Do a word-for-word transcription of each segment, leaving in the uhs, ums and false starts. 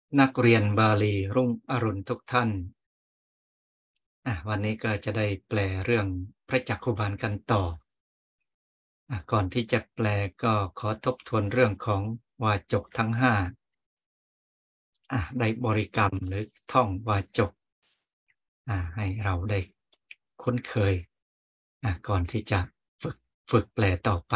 นักเรียนบาลีรุ่งอรุณทุกท่านอ่ะวันนี้ก็จะได้แปลเรื่องพระจักคุบาลกันต่ออ่ะก่อนที่จะแปลก็ขอทบทวนเรื่องของวาจกทั้งห้าอ่ะได้บริกรรมหรือท่องวาจกอ่ะให้เราได้คุ้นเคยอ่ะก่อนที่จะฝึกฝึกแปลต่อไป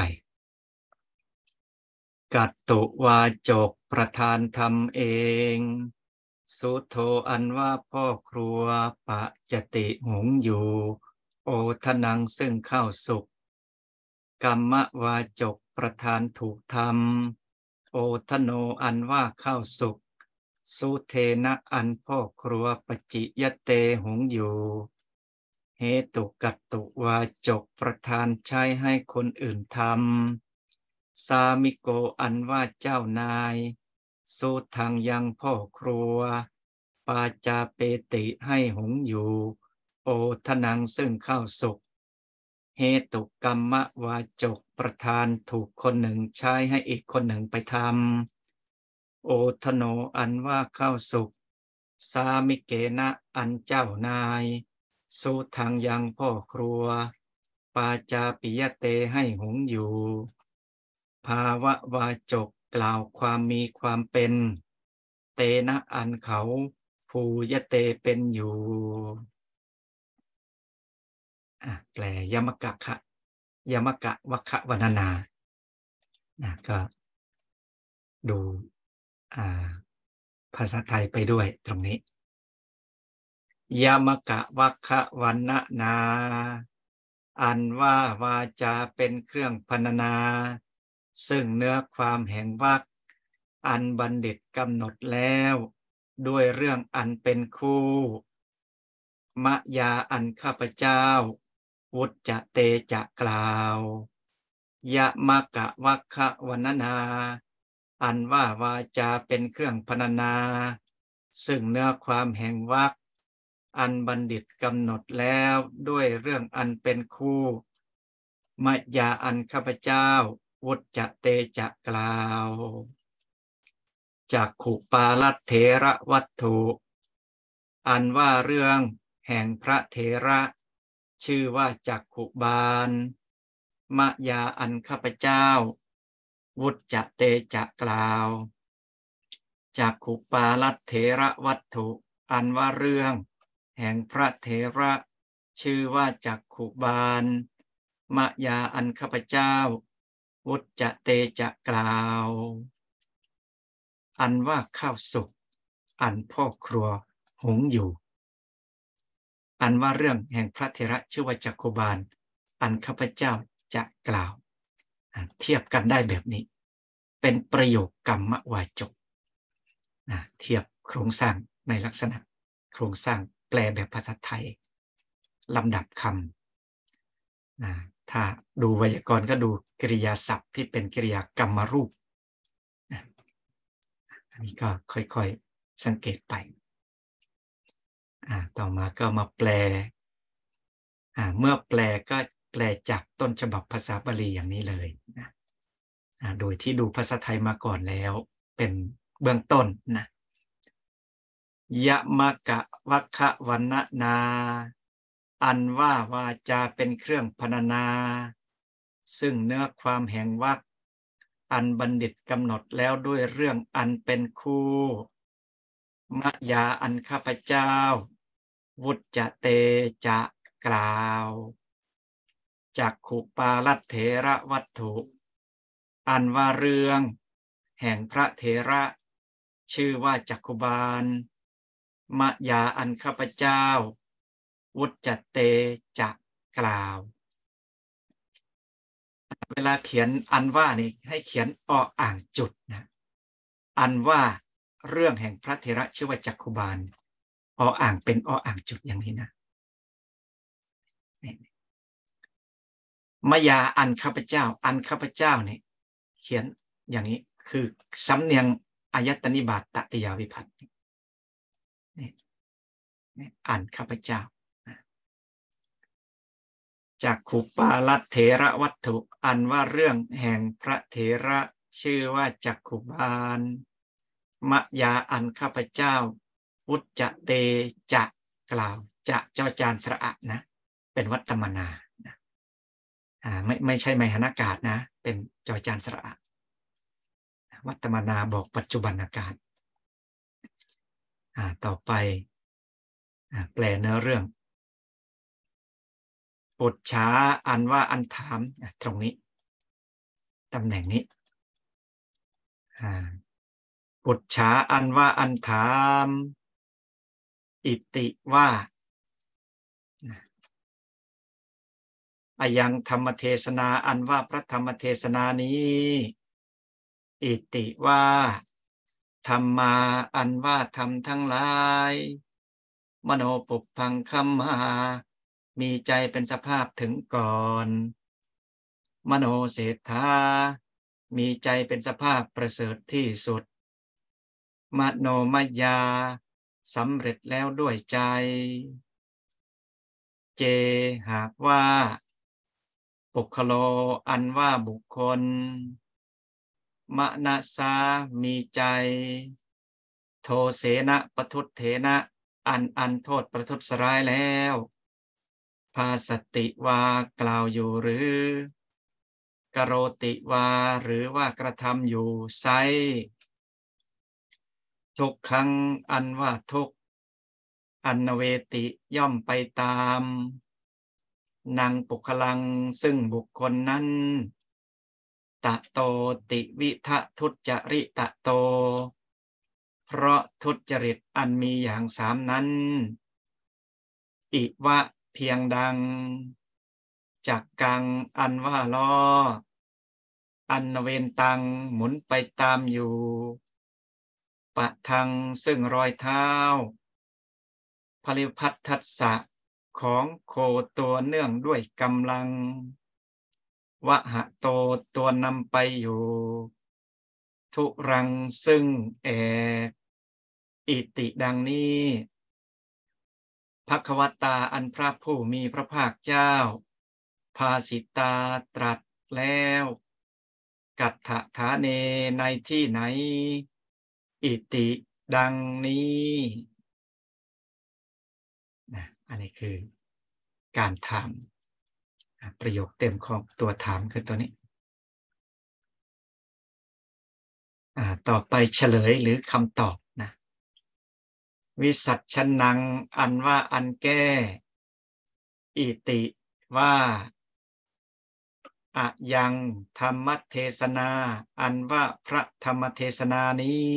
กัตตุวาจกประธานทำเองสุโธอันว่าพ่อครัวปะจติหุงอยู่โอทนังซึ่งข้าวสุกกรรมวาจกประธานถูกทำโอทโนอันว่าข้าวสุกสุเทนะอันพ่อครัวปจิยเตหุงอยู่เหตุกัตตุวาจกประธานใช้ให้คนอื่นทำสามิโกอันว่าเจ้านายสุทางยังพ่อครัวปาจาเปติให้หุงอยู่โอทนังซึ่งข้าวสุกเหตุกรรมวาจกประธานถูกคนหนึ่งใช้ให้อีกคนหนึ่งไปทำโอทโนอันว่าข้าวสุกสามิเกนะอันเจ้านายสุทางยังพ่อครัวปาจาปิยเตให้หุงอยู่ภาวะวาจกกล่าวความมีความเป็นเตนะอันเขาภูยเตเป็นอยู่อ่ะแปลยมกะคะยมกะวัคคะวรรณนานะก็ดูอ่าภาษาไทยไปด้วยตรงนี้ยมกะวัคคะวรรณนาอันว่าวาจาเป็นเครื่องพรรณนาซึ่งเนื้อความแห่งวรรคอันบัณฑิตกำหนดแล้วด้วยเรื่องอันเป็นคู่มะยาอันข้าพเจ้าวุจจะเตจะกล่าวยะมะกะวัคคะวรรณนาอันว่าวาจาเป็นเครื่องพรรณนาซึ่งเนื้อความแห่งวรรคอันบัณฑิตกำหนดแล้วด้วยเรื่องอันเป็นคู่มะยาอันข้าพเจ้าวุจจะเตจะกล่าวจักขุปาลัตเถระวัตถุอันว่าเรื่องแห่งพระเถระชื่อว่าจักขุบาลมะยาอันข้าพเจ้าวุจจะเตจะกล่าวจักขุปาลัตเถระวัตถุอันว่าเรื่องแห่งพระเถระชื่อว่าจักขุบาลมะยาอันข้าพเจ้าวุจจะเตจะกล่าวอันว่าข้าวสุกอันพ่อครัวหุงอยู่อันว่าเรื่องแห่งพระเถระชื่อว่าจักขุบาลอันข้าพเจ้าจะกล่าวเทียบกันได้แบบนี้เป็นประโยคกรรมวาจกเทียบโครงสร้างในลักษณะโครงสร้างแปลแบบภาษาไทยลำดับคำถ้าดูไวยากรณ์ก็ดูกริยาศัพท์ที่เป็นกริยากรรมรูปอันนี้ก็ค่อยๆสังเกตไปต่อมาก็มาแปลเมื่อแปลก็แปลจากต้นฉบับภาษาบาลีอย่างนี้เลยนะโดยที่ดูภาษาไทยมาก่อนแล้วเป็นเบื้องต้นนะยมกะวัคคะวรรณนาอันว่าวาจาเป็นเครื่องพรรณนาซึ่งเนื้อความแห่งวรรคอันบัณฑิตกำหนดแล้วด้วยเรื่องอันเป็นคู่มะยาอันข้าพเจ้าวุจจะเตจะกล่าวจักขุปาลัตเถระวัตถุอันว่าเรื่องแห่งพระเถระชื่อว่าจักขุบาลมะยาอันข้าพเจ้าวุจจะเตจะกล่าวเวลาเขียนอันว่านี่ให้เขียนออ่างจุดนะอันว่าเรื่องแห่งพระเถระชื่อว่าจักขุบาลออ่างเป็นออ่างจุดอย่างนี้นะมะยาอันข้าพเจ้าอันข้าพเจ้าเนี่ยเขียนอย่างนี้คือสำเนียงอายตนิบาตตติยาวิภัตตินี่อันข้าพเจ้าจากขุปาลัตเถระวัตถุอันว่าเรื่องแห่งพระเถระชื่อว่าจักขุบาลมะยาอันข้าพเจ้าวุจจะเตจะกล่าวจะเจ้าจานสระอะนะเป็นวัตตมนานะอ่าไม่ไม่ใช่ไมหณากาศนะเป็นจอจานสระอะวัตตมนาบอกปัจจุบันการอ่าต่อไปอ่าแปลเนื้อเรื่องปุจฉาอันว่าอันถามตรงนี้ตำแหน่งนี้อ่าปุจฉาอันว่าอันถามอิติว่าอายังธรรมเทศนาอันว่าพระธรรมเทศนานี้อิติว่าธรรมาอันว่าธรรมทั้งหลายมโนปุพพังคัมมามีใจเป็นสภาพถึงก่อนมโนเศรษฐามีใจเป็นสภาพประเสริฐที่สุดมโนมยาสำเร็จแล้วด้วยใจเจหากว่าปุคโลอันว่าบุคคลมนะสามีใจโทเสนะปทุตเถนะอันอันโทษประทุษร้ายแล้วภาสติวากล่าวอยู่หรือกโรติวาหรือว่ากระทำอยู่ไซทุกขังอันว่าทุกอันเวติย่อมไปตามนางปุคลังซึ่งบุคคลนั้นตะโตติวิทะทุจริตะโตเพราะทุจริตอันมีอย่างสามนั้นอิวะเพียงดังจักกังอันว่าล้ออันเวนตังหมุนไปตามอยู่ปะทังซึ่งรอยเท้าผลิพัทธัสสะของโคตัวเนื่องด้วยกำลังวะหะโตตัวนำไปอยู่ทุรังซึ่งแอกอิติดังนี้ภควตาอันพระผู้มีพระภาคเจ้าภาสิตาตรัสแล้วกัตถะฐาเนในที่ไหนอิติดังนี้นะอันนี้คือการถามประโยคเต็มของตัวถามคือตัวนี้ต่อไปเฉลยหรือคำตอบนะวิสัชนังอันว่าอันแก้อิติว่าอะยังธรรมเทศนาอันว่าพระธรรมเทศนานี้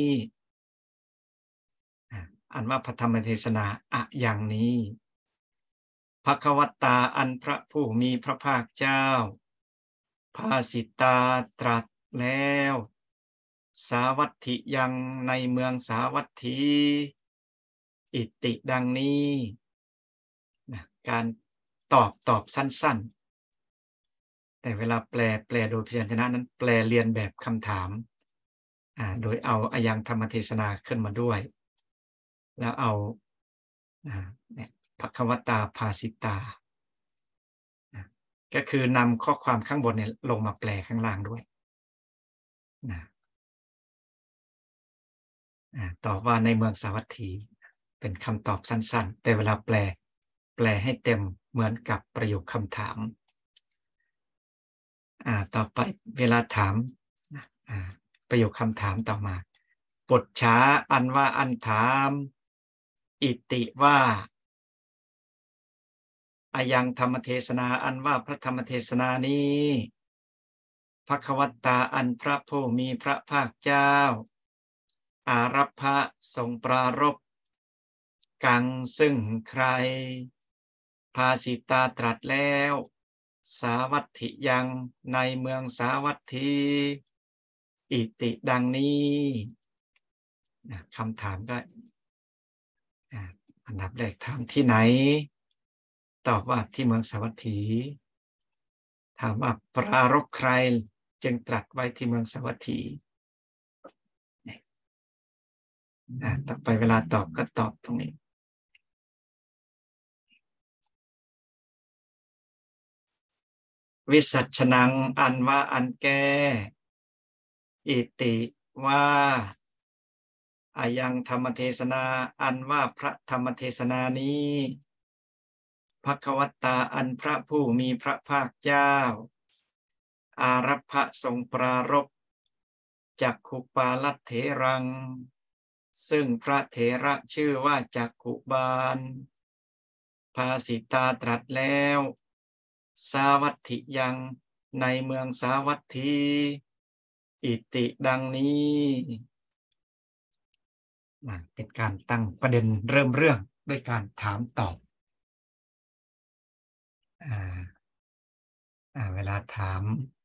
อันว่าพระธรรมเทศนาอะอย่างนี้ภควตาอันพระผู้มีพระภาคเจ้าภาสิตาตรัสแล้วสาวัตถิยังในเมืองสาวัตถีอิติดังนี้นะการตอบตอบสั้นๆแต่เวลาแปลแปลโดยพยัญชนะนั้นแปลเรียนแบบคำถามโดยเอาอายังธรรมเทศนาขึ้นมาด้วยแล้วเอาเนี่ยภควตาภาสิตาก็คือนำข้อความข้างบนเนี่ยลงมาแปลข้างล่างด้วยนะตอบว่าในเมืองสาวัตถีเป็นคำตอบสั้นๆแต่เวลาแปลแปลให้เต็มเหมือนกับประโยคคำถามต่อไปเวลาถามประโยคคำถามต่อมาปุจฉาอันว่าอันถามอิติว่าอายังธรรมเทศนาอันว่าพระธรรมเทศนานี้ภควตาอันพระผู้มีพระภาคเจ้าอารัพพะทรงปรารภกังซึ่งใครภาสิตาตรัสแล้วสาวัตถิยังในเมืองสาวัตถีอิติดังนี้คำถามได้อันดับแรกถามที่ไหนตอบว่าที่เมืองสาวัตถีถามว่าปรารภใครจึงตรัสไว้ที่เมืองสาวัตถีต่อไปเวลาตอบก็ตอบตรงนี้วิสัชนังอันว่าอันแก้อิติว่าอายังธรรมเทศนาอันว่าพระธรรมเทศนานี้ภควตาอันพระผู้มีพระภาคเจ้าอารัพพะทรงปรารภจักขุปาลัตเถรังซึ่งพระเถระชื่อว่าจักขุบาลภาสิตาตรัสแล้วสาวัตถิยังในเมืองสาวัตถีอิติดังนี้เป็นการตั้งประเด็นเริ่มเรื่องด้วยการถามตอบอ่าอ่าเวลาถาม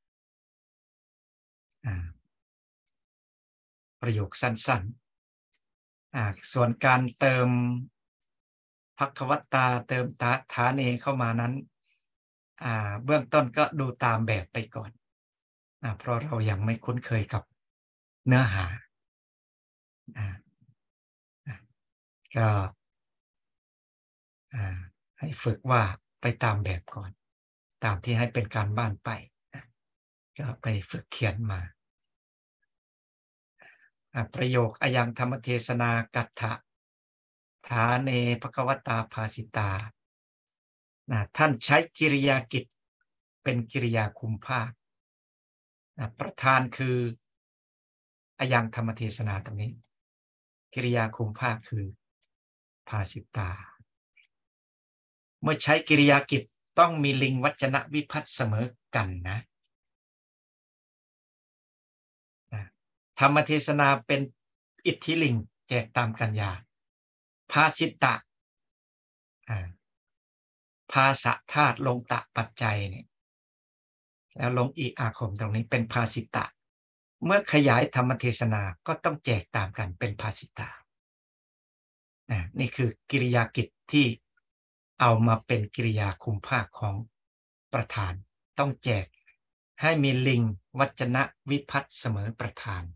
อ่าประโยคสั้นๆอ่าส่วนการเติมภควตาเติมตาฐาเนเข้ามานั้นอ่าเบื้องต้นก็ดูตามแบบไปก่อนอ่าเพราะเรายังไม่คุ้นเคยกับเนื้อหาอ่าก็อ่าให้ฝึกว่าไปตามแบบก่อนตามที่ให้เป็นการบ้านไปก็ไปฝึกเขียนมาประโยคอายังธรรมเทศนากัตถะฐาเนภควตาภาสิตานะท่านใช้กิริยากิจเป็นกิริยาคุมภาคนะประธานคืออายังธรรมเทศนาตรงนี้กิริยาคุมภาคคือภาสิตาเมื่อใช้กิริยากิจต้องมีลิงวัจนะวิภัตเสมอกันนะธรรมเทศนาเป็นอิทธิลิงแจกตามกัญญาภาสิตะภาษะธาตุลงตะปัจจัยเนี่ยแล้วลงอีอาคมตรงนี้เป็นภาสิตะเมื่อขยายธรรมเทศนาก็ต้องแจกตามกันเป็นภาสิตานี่คือกิริยากิจที่เอามาเป็นกิริยาคุมภาคของประธานต้องแจกให้มีลิงวัจนะวิภัตเสมอประธาน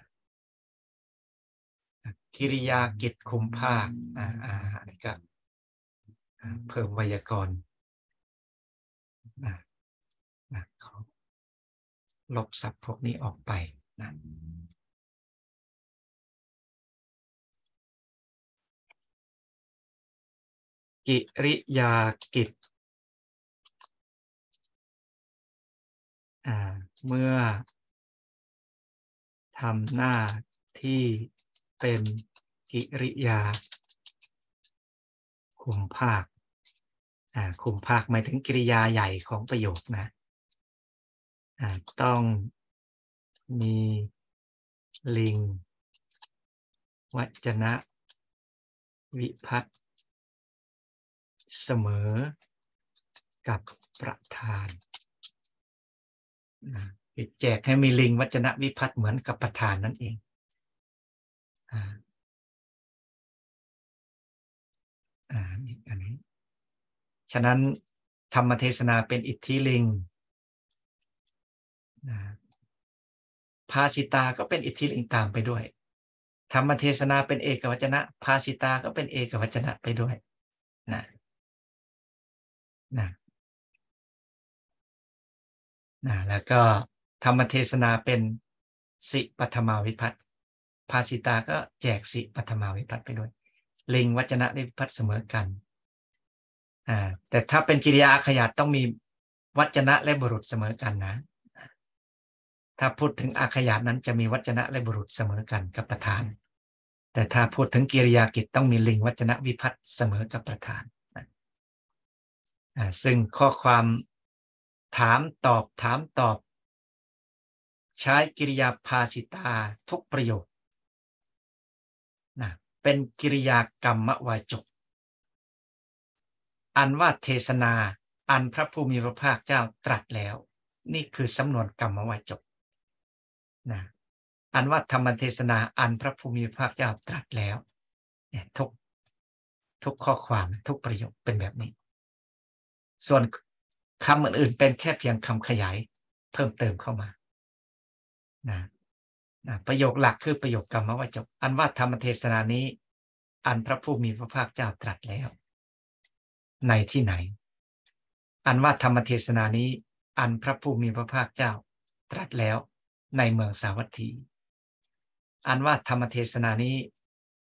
กิริยากิจคุมภาคอ่าอันนี้ก็เพิ่มไวยากรณ์นะนะเขาลบศัพท์พวกนี้ออกไปนะกิริยากิจเมื่อทำหน้าที่เป็นกิริยาคุมภาคคุมภาคหมายถึงกิริยาใหญ่ของประโยคนะต้องมีลิงวัจนะวิภัตเสมอกับประธานแจกให้มีลิงวัจนะวิภัตเหมือนกับประธานนั่นเองอ่าอันนี้ฉะนั้นธรรมเทศนาเป็นอิทธิลิงภาสิตาก็เป็นอิทธิลิงตามไปด้วยธรรมเทศนาเป็นเอกวจนะภาสิตาก็เป็นเอกวจนะไปด้วยนะนะนะแล้วก็ธรรมเทศนาเป็นสิปัทมาวิภัตภาสิตาก็แจกสิปัทมาวิภัตไปด้วยลิงวัจนะวิภัตเสมอกันอ่าแต่ถ้าเป็นกิริยาขยัดต้องมีวัจนะและบุรุษเสมอกันนะถ้าพูดถึงอาขยาตนั้นจะมีวัจนะและบุรุษเสมอกันกับประธานแต่ถ้าพูดถึงกิริยากิจต้องมีลิงวัจนะวิภัตเสมอกับประธานซึ่งข้อความถามตอบถามตอบใช้กิริยาภาสิตาทุกประโยคนะเป็นกิริยากรรมวาจกอันว่าเทศนาอันพระผู้มีพระภาคเจ้าตรัสแล้วนี่คือสำนวนกรรมวาจกนะอันว่าธรรมเทศนาอันพระผู้มีพระภาคเจ้าตรัสแล้วเนี่ยทุกทุกข้อความทุกประโยคเป็นแบบนี้ส่วนคำอื่นๆเป็นแค่เพียงคำขยายเพิ่มเติมเข้ามานะนะประโยคหลักคือประโยคกรรมวาจกอันว่าธรรมเทศนานี้อันพระผู้มีพระภาคเจ้าตรัสแล้วในที่ไหนอันว่าธรรมเทศนานี้อันพระผู้มีพระภาคเจ้าตรัสแล้วในเมืองสาวัตถีอันว่าธรรมเทศนานี้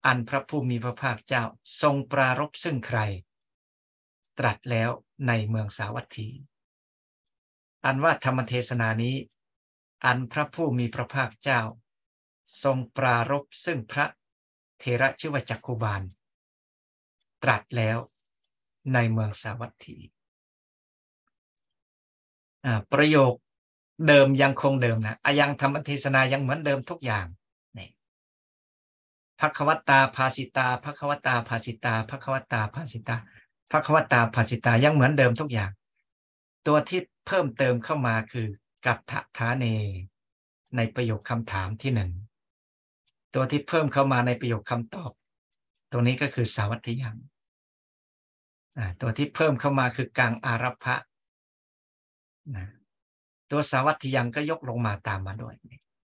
อันพระผู้มีพระภาคเจ้าทรงปรารภซึ่งใครตรัสแล้วในเมืองสาวัตถีอันว่าธรรมเทศนานี้อันพระผู้มีพระภาคเจ้าทรงปรารภซึ่งพระเถระชื่อว่าจักขุบาลตรัสแล้วในเมืองสาวัตถีประโยคเดิมยังคงเดิมนะอายังธรรมเทศนายังเหมือนเดิมทุกอย่างนี่ภควตาภาสิตาภควตาภาสิตาภควตาภาสิตาภควตาภาสิตายังเหมือนเดิมทุกอย่างตัวที่เพิ่มเติมเข้ามาคือกัตถะทาเนในประโยคคำถามที่หนึ่งตัวที่เพิ่มเข้ามาในประโยคคำตอบตรงนี้ก็คือสาวัตถิยังตัวที่เพิ่มเข้ามาคือกังอารัพพะนะตัวสาวัตถิยังก็ยกลงมาตามมาด้วย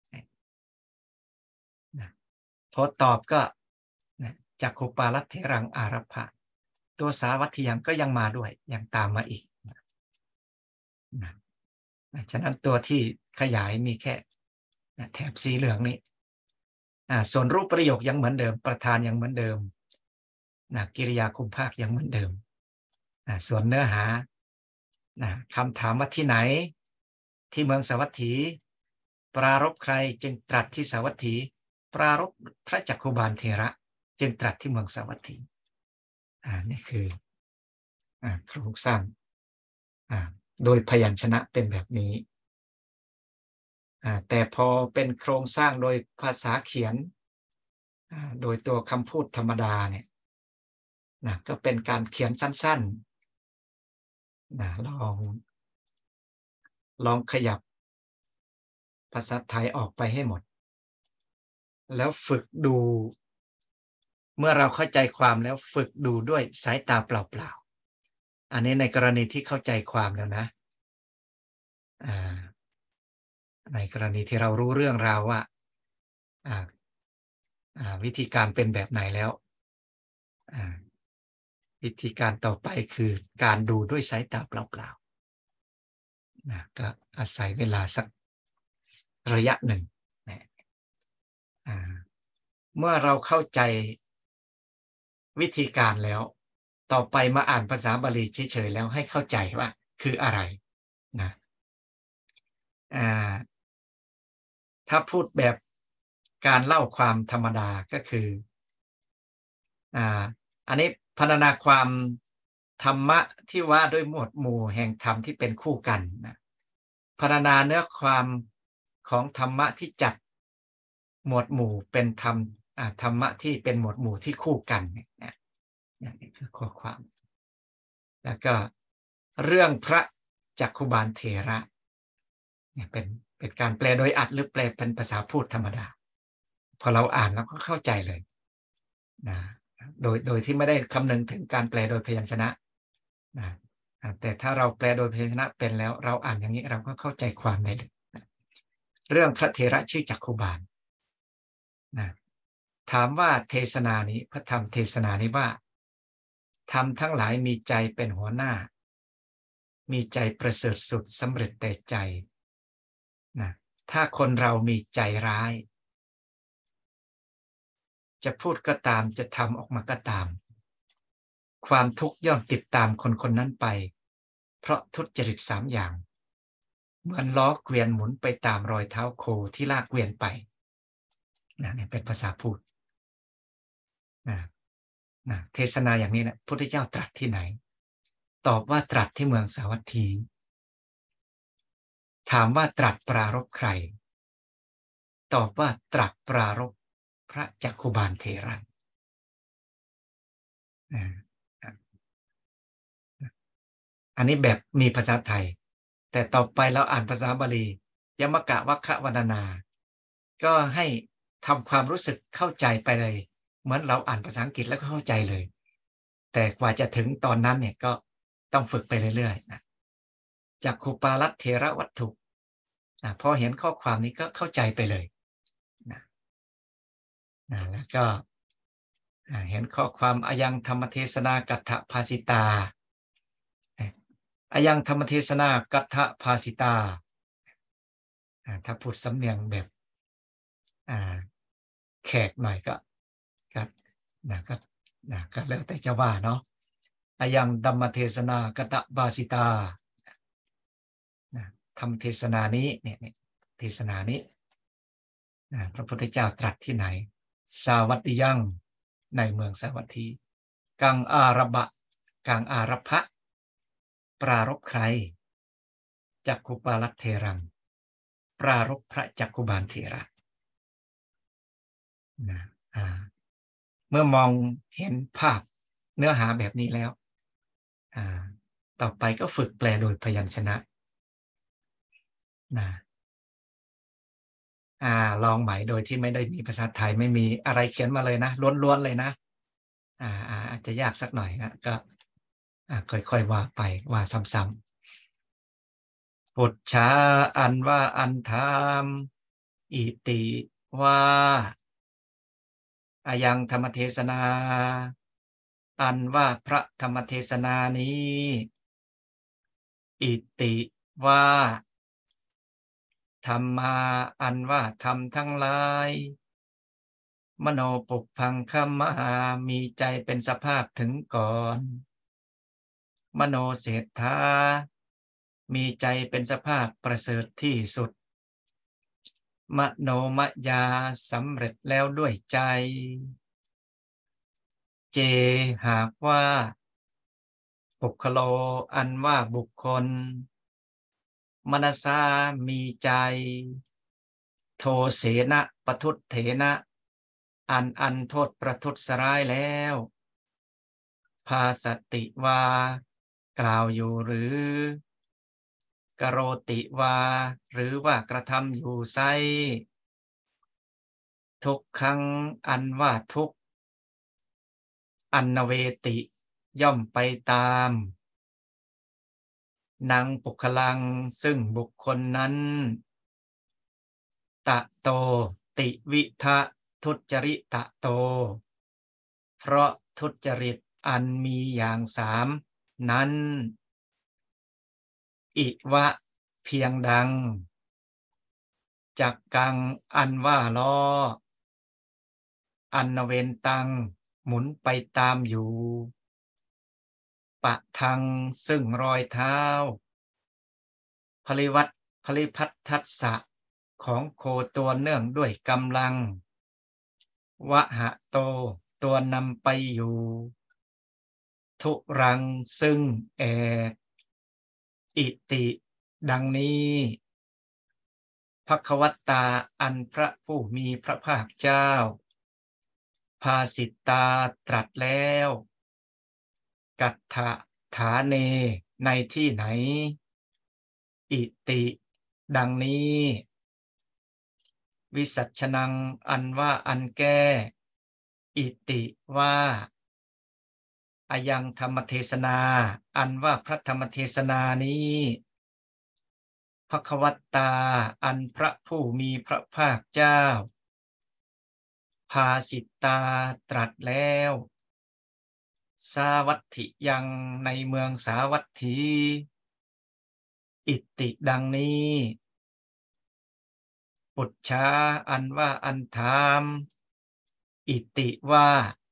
นะพอตอบก็นะจักขุปาลัทเถรังอารัพพะตัวสาวัตถิยังก็ยังมาด้วยยังตามมาอีกนะนะฉะนั้นตัวที่ขยายมีแค่นะแถบสีเหลืองนี้ส่วนรูปประโยคยังเหมือนเดิมประธานยังเหมือนเดิมนะกิริยาคุมภาคยังเหมือนเดิมนะส่วนเนื้อหานะคำถามว่าที่ไหนที่เมืองสาวัตถีปรารภใครจึงตรัสที่สาวัตถีปรารภพระจักขุบาลเถระจึงตรัสที่เมืองสาวัตถีอ่านี่คืออ่าโครงสร้างอ่าโดยพยัญชนะเป็นแบบนี้อ่าแต่พอเป็นโครงสร้างโดยภาษาเขียนอ่าโดยตัวคำพูดธรรมดาเนี่ยนะก็เป็นการเขียนสั้นๆนะลองลองขยับภาษาไทยออกไปให้หมดแล้วฝึกดูเมื่อเราเข้าใจความแล้วฝึกดูด้วยสายตาเปล่าๆอันนี้ในกรณีที่เข้าใจความแล้วนะในกรณีที่เรารู้เรื่องราวว่าวิธีการเป็นแบบไหนแล้ววิธีการต่อไปคือการดูด้วยสายตาเปล่าๆนะก็อาศัยเวลาสักระยะหนึ่งนะเมื่อเราเข้าใจวิธีการแล้วต่อไปมาอ่านภาษาบาลีเฉยๆแล้วให้เข้าใจว่าคืออะไรนะถ้าพูดแบบการเล่าความธรรมดาก็คืออ่าอันนี้พรรณนาความธรรมะที่ว่าด้วยหมวดหมู่แห่งธรรมที่เป็นคู่กันนะพรรณนาเนื้อความของธรรมะที่จัดหมวดหมู่เป็นธรรมธรรมะที่เป็นหมวดหมู่ที่คู่กันเนี่ยนี่คือข้อความแล้วก็เรื่องพระจักขุบาลเถระเนี่ยเป็นเป็นการแปลโดยอัดหรือแปลเป็นภาษาพูดธรรมดาพอเราอ่านเราก็เข้าใจเลยนะโดยโดยที่ไม่ได้คำนึงถึงการแปลโดยพยัญชนะนะแต่ถ้าเราแปลโดยพยัญชนะเป็นแล้วเราอ่านอย่างนี้เราก็เข้าใจความได้เลยนะเรื่องพระเถระชื่อจักขุบาลนะถามว่าเทศนานี้พระธรรมเทศนานี้ว่าธรรมทั้งหลายมีใจเป็นหัวหน้ามีใจประเสริฐสุดสำเร็จแต่ใจนะถ้าคนเรามีใจร้ายจะพูดก็ตามจะทำออกมาก็ตามความทุกข์ย่อมติดตามคนคนนั้นไปเพราะทุจริตสามอย่างเหมือนล้อเกวียนหมุนไปตามรอยเท้าโคที่ลากเกวียนไปนะนี่เป็นภาษาพูดนะนะเทศนาอย่างนี้นะพุทธเจ้าตรัสที่ไหนตอบว่าตรัสที่เมืองสาวัตถีถามว่าตรัสปรารภใครตอบว่าตรัสปรารภพระจักขุบาลเถระอันนี้แบบมีภาษาไทยแต่ต่อไปเราอ่านภาษาบาลียมกะวัคคะวรรณนาก็ให้ทำความรู้สึกเข้าใจไปเลยเหมือนเราอ่านภาษาอังกฤษแล้วก็เข้าใจเลยแต่กว่าจะถึงตอนนั้นเนี่ยก็ต้องฝึกไปเรื่อยๆนะจักขุปาลัทเถระวัตถุนะพอเห็นข้อความนี้ก็เข้าใจไปเลยนะนะแล้วก็เห็นข้อความอายังธรรมเทศนากัตถภาสิตาอายังธรรมเทศนากัตถภาสิตาถ้าพูดสำเนียงแบบแขกหน่อยก็นะก็นะก็แล้วแต่จะว่าเนาะอายังดัมมเทศนากตบาสิตานะทำเทศนานี้เนี่ยเทศนานี้นะพระพุทธเจ้าตรัสที่ไหนสาวัตติยังในเมืองสาวัตถีกังอาระบะกังอาระพะปรารภใครจักขุปาลัตเทรังปรารภพระจักขุบาลเถระนะอ่าเมื่อมองเห็นภาพเนื้อหาแบบนี้แล้วอ่าต่อไปก็ฝึกแปลโดยพยัญชนะนะอ่าลองใหม่โดยที่ไม่ได้มีภาษาไทยไม่มีอะไรเขียนมาเลยนะล้วนๆเลยนะอ่าอาจจะยากสักหน่อยนะก็อ่าค่อยๆว่าไปว่าซ้ำๆปุจฉาอันว่าอันธรรมอิติว่าอายังธรรมเทศนาอันว่าพระธรรมเทศนานี้อิติว่าธรรมาอันว่าธรรมทั้งหลายมโนปุพังคัมมหามีใจเป็นสภาพถึงก่อนมโนเศรษฐามีใจเป็นสภาพประเสริฐที่สุดมโนมยาสำเร็จแล้วด้วยใจเจหากว่าปุคโลอันว่าบุคคลมนสามีใจโทเสนะปทุตเถนะอันอันโทษประทุษร้ายแล้วภาสติวากล่าวอยู่หรือกโรติวาหรือว่ากระทำอยู่ไซทุกครั้งอันว่าทุกอันเวติย่อมไปตามนังปุคลังซึ่งบุคคลนั้นตะโตติวิทะทุจริตะโตเพราะทุจริตอันมีอย่างสามนั้นอิวะเพียงดังจักกังอันว่าล้ออันเวนตังหมุนไปตามอยู่ปะทังซึ่งรอยเท้าพลิวัตพลิพัททัสสะของโคตัวเนื่องด้วยกำลังวะหะโตตัวนำไปอยู่ทุรังซึ่งแอกอิติดังนี้ภควตาอันพระผู้มีพระภาคเจ้าภาสิตาตรัสแล้วกัตถะฐาเนในที่ไหนอิติดังนี้วิสัชนังอันว่าอันแก้อิติว่าอายังธรรมเทศนาอันว่าพระธรรมเทศนานี้ภควตาอันพระผู้มีพระภาคเจ้าภาสิตาตรัสแล้วสาวัตถิยังในเมืองสาวัตถีอิติดังนี้ปุจฉาอันว่าอันธรรมอิติว่า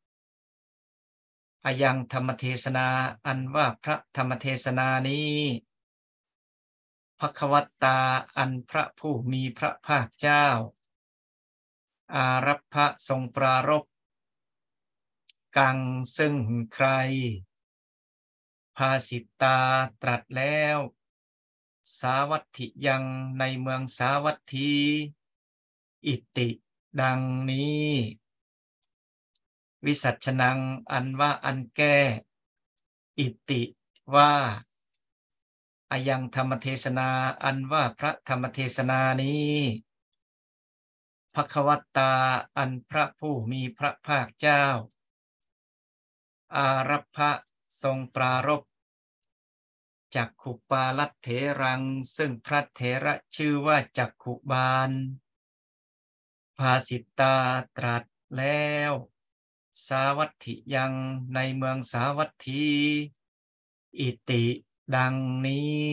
อายังธรรมเทศนาอันว่าพระธรรมเทศนานี้ภควตาอันพระผู้มีพระภาคเจ้าอารัพพะทรงปรารภกังซึ่งใครภาสิตาตรัสแล้วสาวัตถิยังในเมืองสาวัตถีอิติดังนี้วิสัชนังอันว่าอันแก้อิติว่าอายังธรรมเทศนาอันว่าพระธรรมเทศนานี้ภควตาอันพระผู้มีพระภาคเจ้าอารัพพะทรงปรารภจักขุปาลัตเถรังซึ่งพระเถระชื่อว่าจักขุบาลภาสิตาตรัสแล้วสาวัตถิยังในเมืองสาวัตถีอิติดังนี้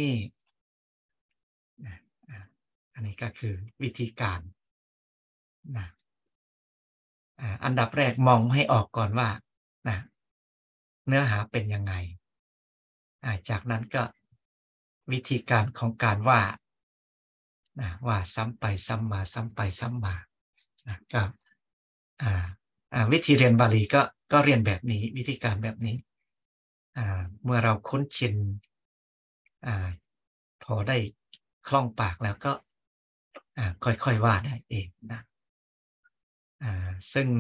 อันนี้ก็คือวิธีการนะอันดับแรกมองให้ออกก่อนว่านะเนื้อหาเป็นยังไงจากนั้นก็วิธีการของการว่านะว่าซ้ำไปซ้ำมาซ้ำไปซ้ำมานะก็วิธีเรียนบาลีก็ก็เรียนแบบนี้วิธีการแบบนี้เมื่อเราคุ้นชินพอได้คล่องปากแล้วก็ค่อยๆว่าได้เองนะซึ่ง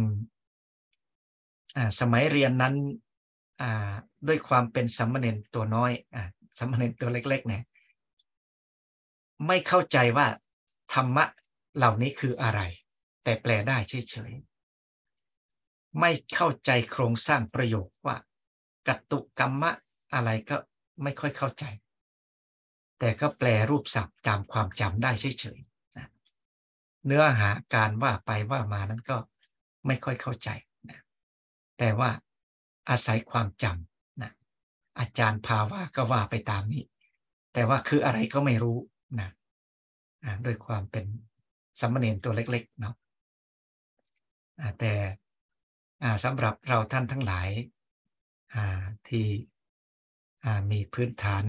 สมัยเรียนนั้นด้วยความเป็นสามเณรตัวน้อยสามเณรตัวเล็กๆเนี่ยไม่เข้าใจว่าธรรมะเหล่านี้คืออะไรแต่แปลได้เฉยๆไม่เข้าใจโครงสร้างประโยคว่ากัตตุกัมมะอะไรก็ไม่ค่อยเข้าใจแต่ก็แปลรูปศัพท์ตามความจำได้เฉยๆนะเนื้อหาการว่าไปว่ามานั้นก็ไม่ค่อยเข้าใจนะแต่ว่าอาศัยความจำนะอาจารย์พาว่าก็ว่าไปตามนี้แต่ว่าคืออะไรก็ไม่รู้นะด้วยความเป็นสามเณรตัวเล็กๆเนาะแต่สำหรับเราท่านทั้งหลายที่มีพื้นฐาน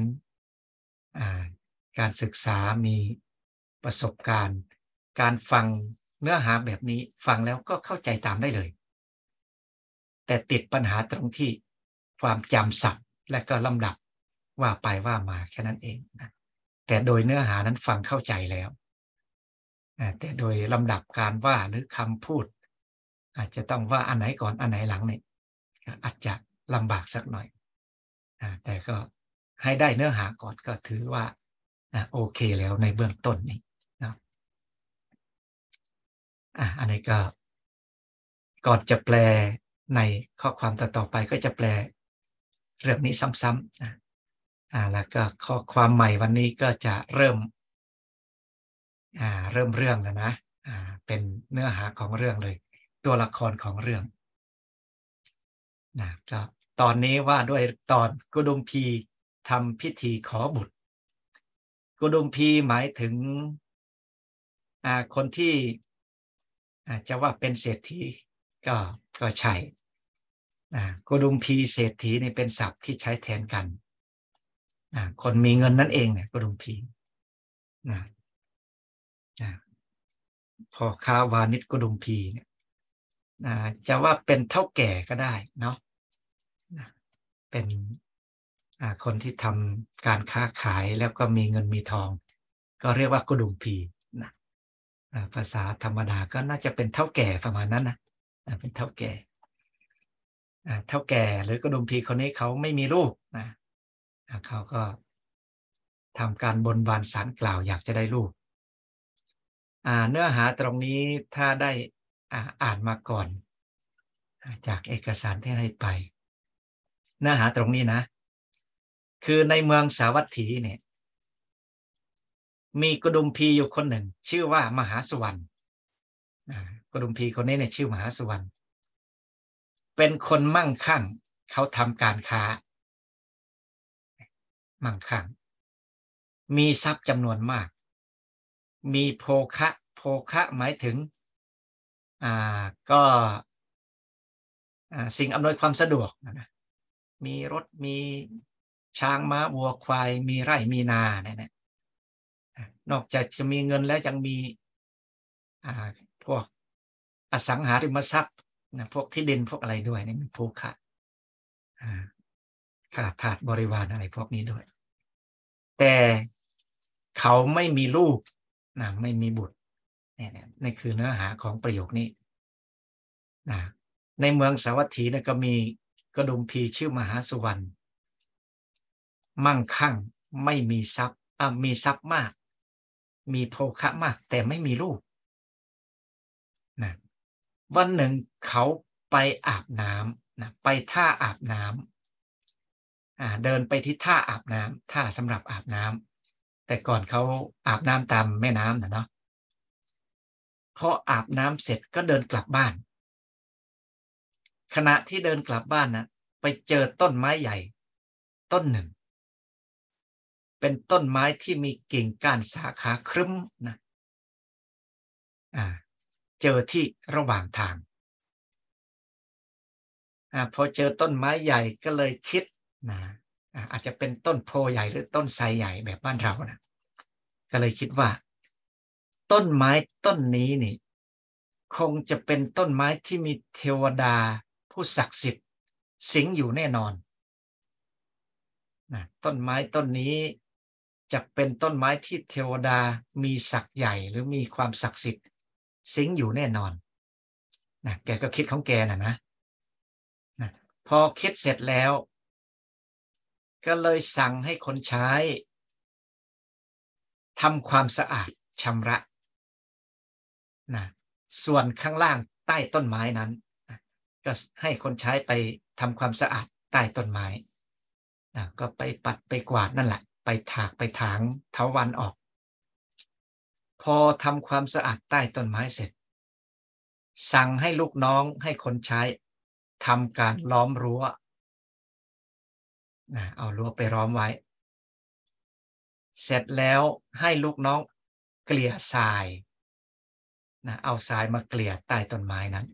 การศึกษามีประสบการณ์การฟังเนื้อหาแบบนี้ฟังแล้วก็เข้าใจตามได้เลยแต่ติดปัญหาตรงที่ความจำศัพท์และก็ลำดับว่าไปว่ามาแค่นั้นเองนะแต่โดยเนื้อหานั้นฟังเข้าใจแล้วแต่โดยลำดับการว่าหรือคำพูดอาจจะต้องว่าอันไหนก่อนอันไหนหลังเนี่ยอาจจะลำบากสักหน่อยแต่ก็ให้ได้เนื้อหาก่อนก็ถือว่าโอเคแล้วในเบื้องต้นนี้นะอันนี้ก็ก่อนจะแปลในข้อความต่อๆไปก็จะแปลเรื่องนี้ซ้ำๆนะแล้วก็ข้อความใหม่วันนี้ก็จะเริ่มเริ่มเรื่องแล้วนะเป็นเนื้อหาของเรื่องเลยตัวละครของเรื่องนะก็ตอนนี้ว่าด้วยตอนกุดุมพีทำพิธีขอบุตรกุดุมพีหมายถึงคนที่จะว่าเป็นเศรษฐีก็ก็ใช่กุดุมพีเศรษฐีนี่เป็นศัพท์ที่ใช้แทนกันคนมีเงินนั่นเองเนี่ยกุดุมพีนะพอค้าวานิชกุดุมพีเนี่ยจะว่าเป็นเท่าแก่ก็ได้เนาะเป็นคนที่ทำการค้าขายแล้วก็มีเงินมีทองก็เรียกว่ากุดุมพีนะภาษาธรรมดาก็น่าจะเป็นเท่าแก่ประมาณนั้นนะเป็นเท่าแก่เท่าแก่หรือกุดุมพีคนนี้เขาไม่มีลูกนะเขาก็ทำการบนบานศาลกล่าวอยากจะได้ลูกเนื้อหาตรงนี้ถ้าได้อ่านมาก่อนจากเอกสารที่ให้ไปเนื้อหาตรงนี้นะคือในเมืองสาวัตถีเนี่ยมีกุดุมพีอยู่คนหนึ่งชื่อว่ามหาสุวรรณกุดุมพีคนนี้เนี่ยชื่อมหาสุวรรณเป็นคนมั่งคั่งเขาทำการค้ามั่งคั่งมีทรัพย์จำนวนมากมีโภคะโภคะหมายถึงอ่าก็สิ่งอำนวยความสะดวกนะมีรถมีช้างม้าวัวควายมีไร่มีนาเนี่ยนอกจากจะมีเงินแล้วยังมีพวกอสังหาริมทรัพย์พวกที่ดินพวกอะไรด้วยนี่มันโภคะขาดถาดบริวารอะไรพวกนี้ด้วยแต่เขาไม่มีลูกนะไม่มีบุตรนี่นี่คือเนื้อหาของประโยคนี้นะในเมืองสาวัตถีเนี่ยก็มีกระดุมพีชื่อมหาสุวรรณมั่งคั่งไม่มีทรัพย์มีทรัพย์มากมีโภคะมากแต่ไม่มีลูกนะวันหนึ่งเขาไปอาบน้ำนะไปท่าอาบน้ำเดินไปที่ท่าอาบน้ำท่าสำหรับอาบน้ำแต่ก่อนเขาอาบน้ำตามแม่น้ำนะเนาะพออาบน้ำเสร็จก็เดินกลับบ้านขณะที่เดินกลับบ้านนะไปเจอต้นไม้ใหญ่ต้นหนึ่งเป็นต้นไม้ที่มีกิ่งก้านสาขาครึ้มนะเจอที่ระหว่างทางอ่าพอเจอต้นไม้ใหญ่ก็เลยคิดนะอ่าอาจจะเป็นต้นโพใหญ่หรือต้นไทรใหญ่แบบบ้านเรานะก็เลยคิดว่าต้นไม้ต้นนี้นี่คงจะเป็นต้นไม้ที่มีเทวดาผู้ศักดิ์สิทธิ์สิงอยู่แน่นอนนะต้นไม้ต้นนี้จะเป็นต้นไม้ที่เทวดามีศักย์ใหญ่หรือมีความศักดิ์สิทธิ์สิงอยู่แน่นอนนะแกก็คิดของแกน่ะนะนะพอคิดเสร็จแล้วก็เลยสั่งให้คนใช้ทำความสะอาดชำระนะส่วนข้างล่างใต้ต้นไม้นั้นนะก็ให้คนใช้ไปทำความสะอาดใต้ต้นไม้นะก็ไปปัดไปกวาดนั่นแหละไปถากไปถางเถาวัลย์ออกพอทำความสะอาดใต้ต้นไม้เสร็จสั่งให้ลูกน้องให้คนใช้ทำการล้อมรั้วนะเอารั้วไปล้อมไว้เสร็จแล้วให้ลูกน้องเกลี่ยทรายนะเอาทรายมาเกลี่ยใต้ต้นไม้นั้น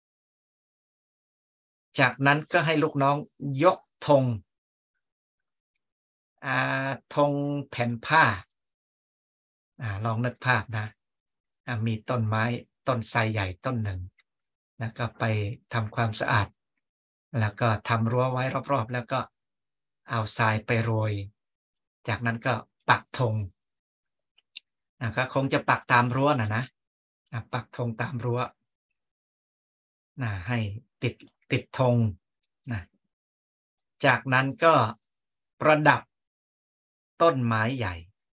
จากนั้นก็ให้ลูกน้องยกธงอ่าธงแผ่นผ้าอ่าลองนึกภาพนะอ่ามีต้นไม้ต้นไทรใหญ่ต้นหนึ่งแล้วก็ไปทำความสะอาดแล้วก็ทำรั้วไว้รอบๆแล้วก็เอาทรายไปโรยจากนั้นก็ปักธงนะก็คงจะปักตามรั้วนะนะนะปักธงตามรั้วนะให้ติดติดธงนะจากนั้นก็ประดับต้นไม้ใหญ่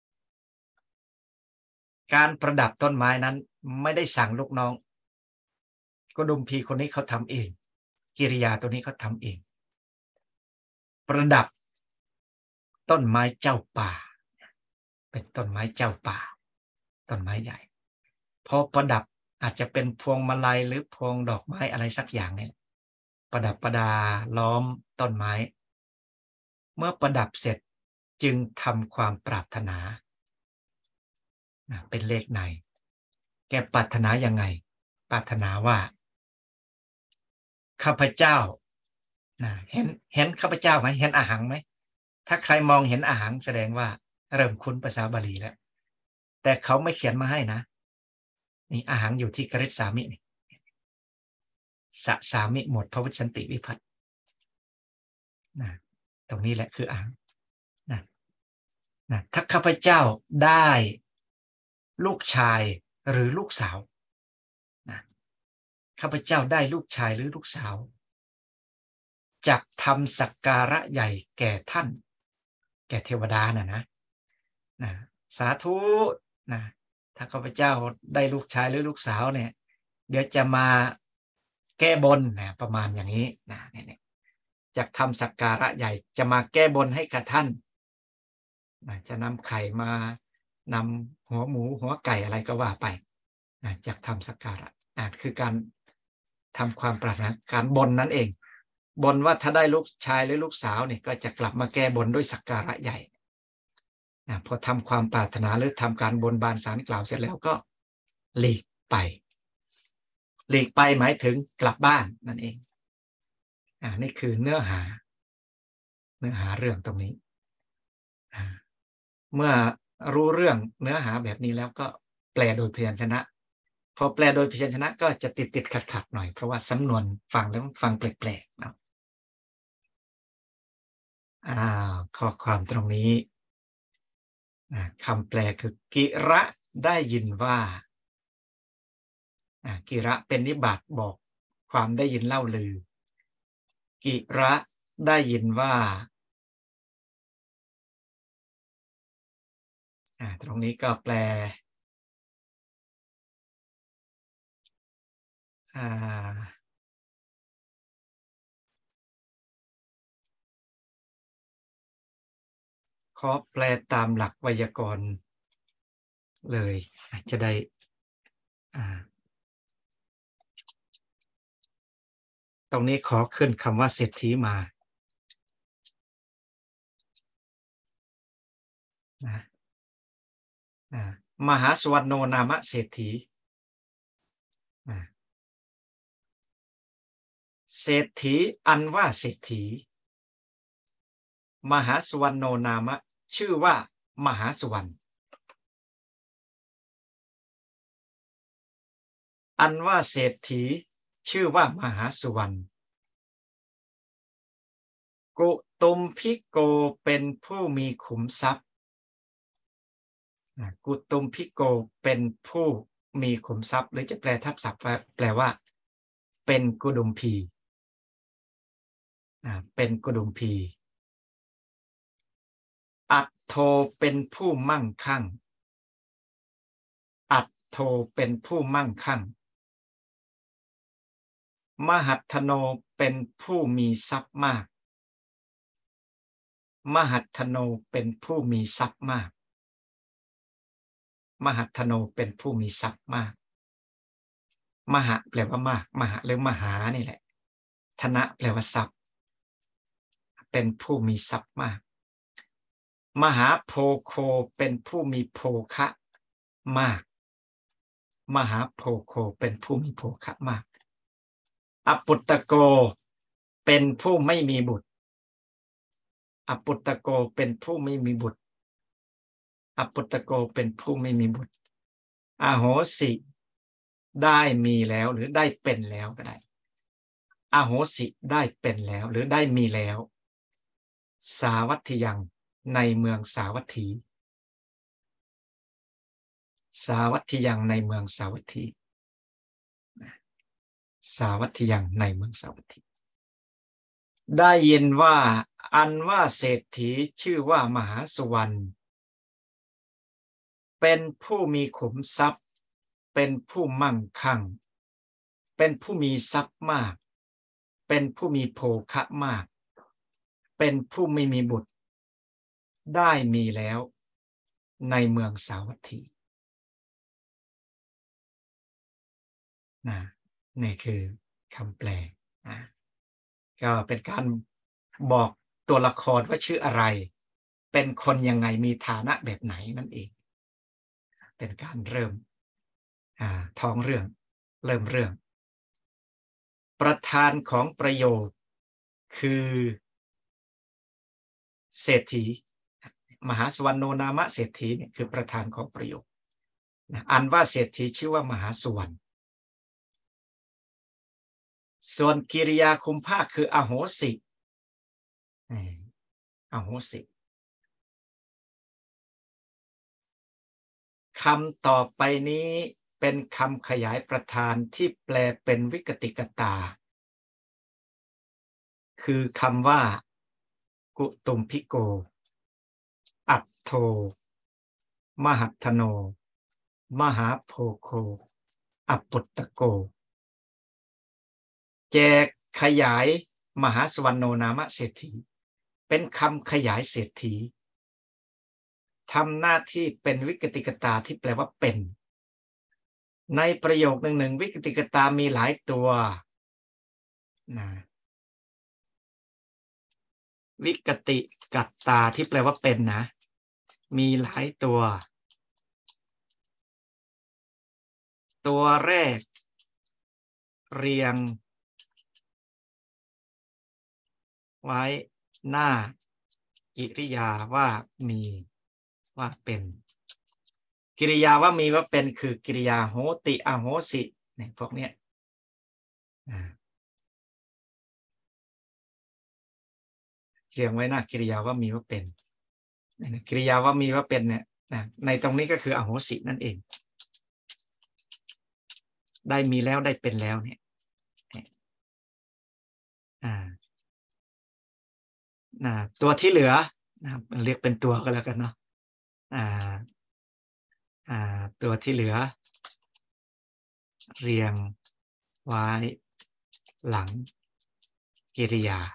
การประดับต้นไม้นั้นไม่ได้สั่งลูกน้องกุดุมพีคนนี้เขาทำเองกิริยาตัวนี้เขาทำเองประดับต้นไม้เจ้าป่าเป็นต้นไม้เจ้าป่าต้นไม้ใหญ่พอประดับอาจจะเป็นพวงมาลัยหรือพวงดอกไม้อะไรสักอย่างเนี่ยประดับประดาล้อมต้นไม้เมื่อประดับเสร็จจึงทำความปรารถนาเป็นเลขในแกปรารถนายังไงปรารถนาว่าข้าพเจ้านะเห็นเห็นข้าพเจ้าไหมเห็นอาหังไหมถ้าใครมองเห็นอาหังแสดงว่าเริ่มคุ้นภาษาบาลีแล้วแต่เขาไม่เขียนมาให้นะนี่อาหังอยู่ที่กริษสามินี่สสามิหมดพระวุชันติวิพัตนะตรงนี้แหละคืออาหังนะนะถ้าข้าพเจ้าได้ลูกชายหรือลูกสาวนะข้าพเจ้าได้ลูกชายหรือลูกสาวจะทำสักการะใหญ่แก่ท่านแก่เทวดาน่ะนะนะสาธุนะถ้าข้าพเจ้าได้ลูกชายหรือลูกสาวเนี่ยเดี๋ยวจะมาแก้บนนะประมาณอย่างนี้นะเนี่ยจะทำสักการะใหญ่จะมาแก้บนให้กับท่านนะจะนำไข่มานำหัวหมูหัวไก่อะไรก็ว่าไปนะจะทำสักการะนะคือการทำความปรารถนาการบนนั่นเองบนว่าถ้าได้ลูกชายหรือลูกสาวเนี่ยก็จะกลับมาแก้บนด้วยสักการะใหญ่นะพอทำความปรารถนาหรือทำการบนบานสารกล่าวเสร็จแล้วก็หลีกไปหลีกไปหมายถึงกลับบ้านนั่นเองอ่านี่คือเนื้อหาเนื้อหาเรื่องตรงนี้อ่าเมื่อรู้เรื่องเนื้อหาแบบนี้แล้วก็แปลโดยพยัญชนะพอแปลโดยพยัญชนะก็จะติดติดขัดขัดหน่อยเพราะว่าสำนวนฟังแล้วฟังแปลกๆเนาะอ่าข้อความตรงนี้คำแปลคือกิระได้ยินว่ากิระเป็นนิบาตบอกความได้ยินเล่าลือกิระได้ยินว่าตรงนี้ก็แปลขอแปลตามหลักไวยากรณ์เลยจะได้ตรงนี้ขอขึ้นคำว่าเศรษฐีมานะมหาสวรรณโนนามะเศรษฐีเศรษฐีอันว่าเศรษฐีมหาสุวรรณโนนามะชื่อว่ามหาสุวรรณอันว่าเศรษฐีชื่อว่ามหาสุวรรณกุตุมพิโกเป็นผู้มีขุมทรัพย์กุตุมพิโกเป็นผู้มีขุมทรัพย์หรือจะแปลทับศัพท์แปลว่าเป็นกุดุมพีเป็นกุดุมพีอัตโธเป็นผู้มั่งคั่งอัตโธเป็นผู้มั่งคั่งมหัตถโนเป็นผู้มีทรัพย์มากมหัตถโนเป็นผู้มีทรัพย์มากมหัตถโนเป็นผู้มีทรัพย์มากมหะแปลว่ามากมหะหรือมหานี่แหละธนะแปลว่าทรัพย์เป็นผู้มีทรัพย์มากมหาโพโคเป็นผู้มีโภคะมากมหาโพโคเป็นผู้มีโภคะมากอปุตตโกเป็นผู้ไม่มีบุตรอปุตตโกเป็นผู้ไม่มีบุตรอปุตตโกเป็นผู้ไม่มีบุตรอโหสิได้มีแล้วหรือได้เป็นแล้วก็ได้อโหสิได้เป็นแล้วหรือได้มีแล้วสาวัตถิยังในเมืองสาวัตถีสาวัตถิยังในเมืองสาวัตถีสาวัตถิยังในเมืองสาวัตถีได้ยินว่าอันว่าเศรษฐีชื่อว่ามหาสุวรรณเป็นผู้มีขุมทรัพย์เป็นผู้มั่งคั่งเป็นผู้มีทรัพย์มากเป็นผู้มีโภคะมากเป็นผู้ไม่มีบุตรได้มีแล้วในเมืองสาวัตถีนะนี่คือคำแปลนะก็เป็นการบอกตัวละครว่าชื่ออะไรเป็นคนยังไงมีฐานะแบบไหนนั่นเองเป็นการเริ่มท้องเรื่องเริ่มเรื่องประธานของประโยคคือเศรษฐีมหาสุวรรณโนนามะเศรษฐีเนี่ยคือประธานของประโยคอันว่าเศรษฐีชื่อว่ามหาสุวรรณส่วนกิริยาคุมภาคคืออโหสิอโหสิคำต่อไปนี้เป็นคำขยายประธานที่แปลเป็นวิกติกตาคือคำว่ากุตุมพิโกอัตโธมหัตถโนมหาโพโคอปุตตโกแจกขยายมหาสุวรรณโนนามะเศรษฐีเป็นคำขยายเศรษฐีทำหน้าที่เป็นวิกติกตาที่แปลว่าเป็นในประโยคหนึ่งหนึ่งวิกติกตามีหลายตัวนะวิกติกัตตาที่แปลว่าเป็นนะมีหลายตัวตัวแรกเรียงไว้หน้ากิริยาว่ามีว่าเป็นกิริยาว่ามีว่าเป็นคือกิริยาโหติอโหสิเนี่ยพวกเนี้ยเรียงไว้หน้ากิริยาว่ามีว่าเป็นกิริยาว่ามีว่าเป็นเนี่ยในตรงนี้ก็คืออโหสินั่นเองได้มีแล้วได้เป็นแล้วเนี่ยตัวที่เหลือเรียกเป็นตัวก็แล้วกันเนาะตัวที่เหลือเรียงไว้หลังกิริยา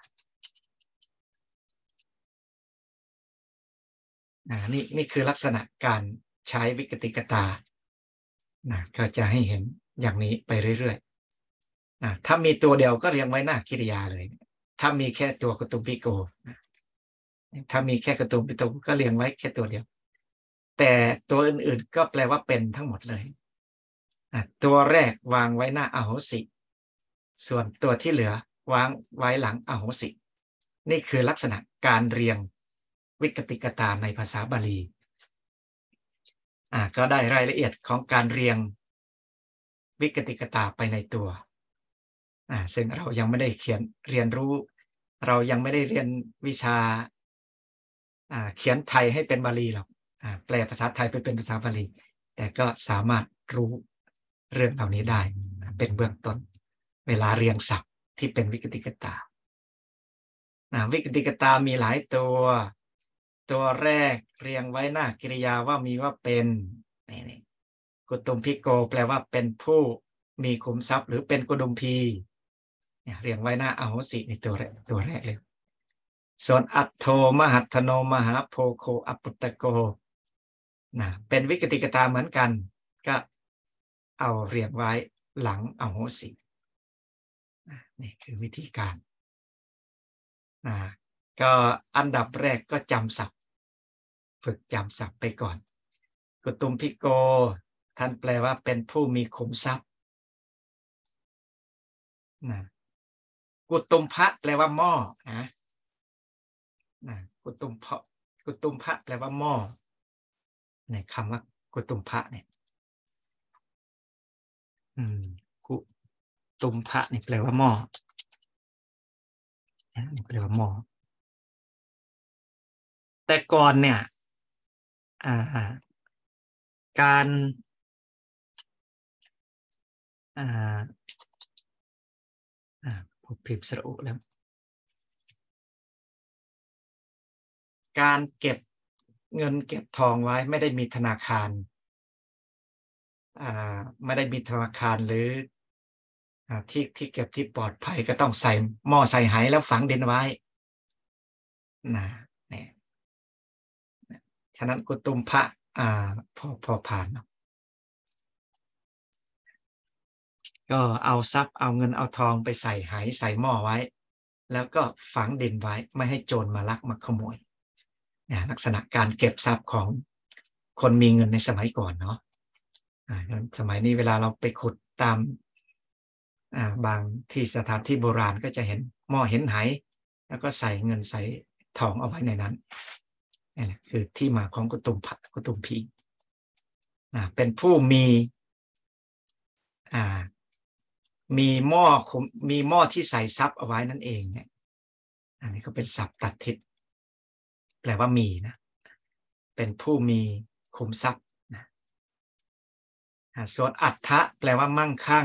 นี่นี่คือลักษณะการใช้วิกติกตานะก็จะให้เห็นอย่างนี้ไปเรื่อยๆนะถ้ามีตัวเดียวก็เรียงไว้หน้ากิริยาเลยถ้ามีแค่ตัวกตุมพิโกนะถ้ามีแค่กตุมพิโกก็เรียงไว้แค่ตัวเดียวแต่ตัวอื่นๆก็แปลว่าเป็นทั้งหมดเลยนะตัวแรกวางไว้หน้าอโหสิส่วนตัวที่เหลือวางไว้หลังอโหสินี่คือลักษณะการเรียงวิกติกตาในภาษาบาลีอ่าก็ได้รายละเอียดของการเรียงวิกติกตาไปในตัวอ่าซึ่งเรายังไม่ได้เขียนเรียนรู้เรายังไม่ได้เรียนวิชาอ่าเขียนไทยให้เป็นบาลีหรอกอ่าแปลภาษาไทยไปเป็นภาษาบาลีแต่ก็สามารถรู้เรื่องเหล่านี้ได้เป็นเบื้องต้นเวลาเรียงศัพท์ที่เป็นวิกติกตาวิกติกตามีหลายตัวตัวแรกเรียงไว้หน้ากริยาว่ามีว่าเป็นนี่กุตุมพิโกแปลว่าเป็นผู้มีขุมทรัพย์หรือเป็นกุดุมพีเนี่ยเรียงไว้หน้าอโหสิในตัวแรกตัวแรกเลยส่วนอัตโธมหัตถโนมหาโพโคอปุตตโกนะเป็นวิกติกตาเหมือนกันก็เอาเรียงไว้หลังอโหสินี่คือวิธีการนะก็อันดับแรกก็จำศัพท์ฝึกจำศัพท์ไปก่อนกุตุมพิโกท่านแปลว่าเป็นผู้มีขุมทรัพย์นะกุตุมพะแปลว่าหม้อนะนะกุตุมพะกุตุมพะแปลว่าหม้อในคำว่ากุตุมพะเนี่ยอืมกุตุมพะนี่แปลว่าหม้อนี่แปลว่าหม้อแต่ก่อนเนี่ยอ่าการอ่าอ่าผมพิมพ์สระอุแล้วการเก็บเงินเก็บทองไว้ไม่ได้มีธนาคารอ่าไม่ได้มีธนาคารหรืออ่าที่ที่เก็บที่ปลอดภัยก็ต้องใส่หม้อใส่ไหแล้วฝังดินไว้นะเนี่ยฉะนั้นกุตุมพะอ่าพอพอผ่านเนาะก็เอาทรัพย์เอาเงินเอาทองไปใส่ไหใส่หม้อไว้แล้วก็ฝังดินไว้ไม่ให้โจรมาลักมาขโมยเนี่ยลักษณะการเก็บทรัพย์ของคนมีเงินในสมัยก่อนเนาะสมัยนี้เวลาเราไปขุดตามบางที่สถานที่โบราณก็จะเห็นหม้อเห็นไหแล้วก็ใส่เงินใส่ทองเอาไว้ในนั้นนี่แหละคือที่มาของกุตุมพะกุตุมพีเป็นผู้มีมีหม้อมีหม้อที่ใส่ทรัพย์เอาไว้นั่นเองเนี่ยอันนี้ก็เป็นศัพท์ตัดทิศแปลว่ามีนะเป็นผู้มีขุมทรัพย์นะส่วนอัฏฐะแปลว่ามั่งคั่ง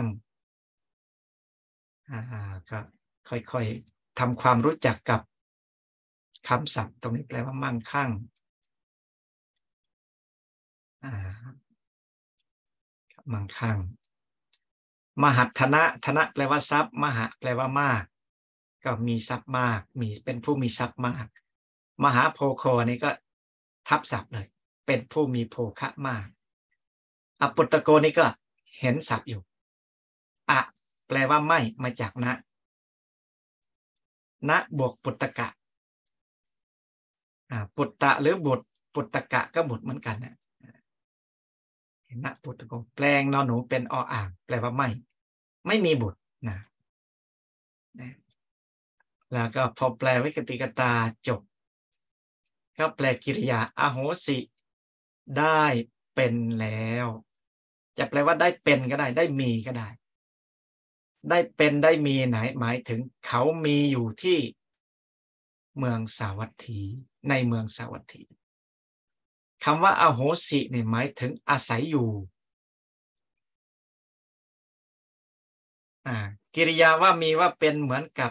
ก็ค่อยๆทำความรู้จักกับคำศัพท์ตรงนี้แปลว่ามั่งคั่งมั่งคั่งมหัตถนะธนะแปลว่าทรัพย์มหะแปลว่ามากก็มีทรัพย์มากมีเป็นผู้มีทรัพย์มากมหาโพโคนี่ก็ทับศัพท์เลยเป็นผู้มีโภคะมากอปุตตโกนี่ก็เห็นศัพท์อยู่อะแปลว่าไม่มาจากนะนะบวกปุตตกะปุตตะหรือบุตรปุตตกะก็บุตรเหมือนกันนะนะปุตตโกแปลงนอนหนูเป็นออ่างแปลว่าไม่ไม่มีบุตรนะแล้วก็พอแปลวิกติกตาจบก็แปลกิริยาอโหสิได้เป็นแล้วจะแปลว่าได้เป็นก็ได้ได้มีก็ได้ได้เป็นได้มีไหนหมายถึงเขามีอยู่ที่เมืองสาวัตถีในเมืองสาวัตถีคำว่าอโหสิเนี่ยหมายถึงอาศัยอยู่กิริยาว่ามีว่าเป็นเหมือนกับ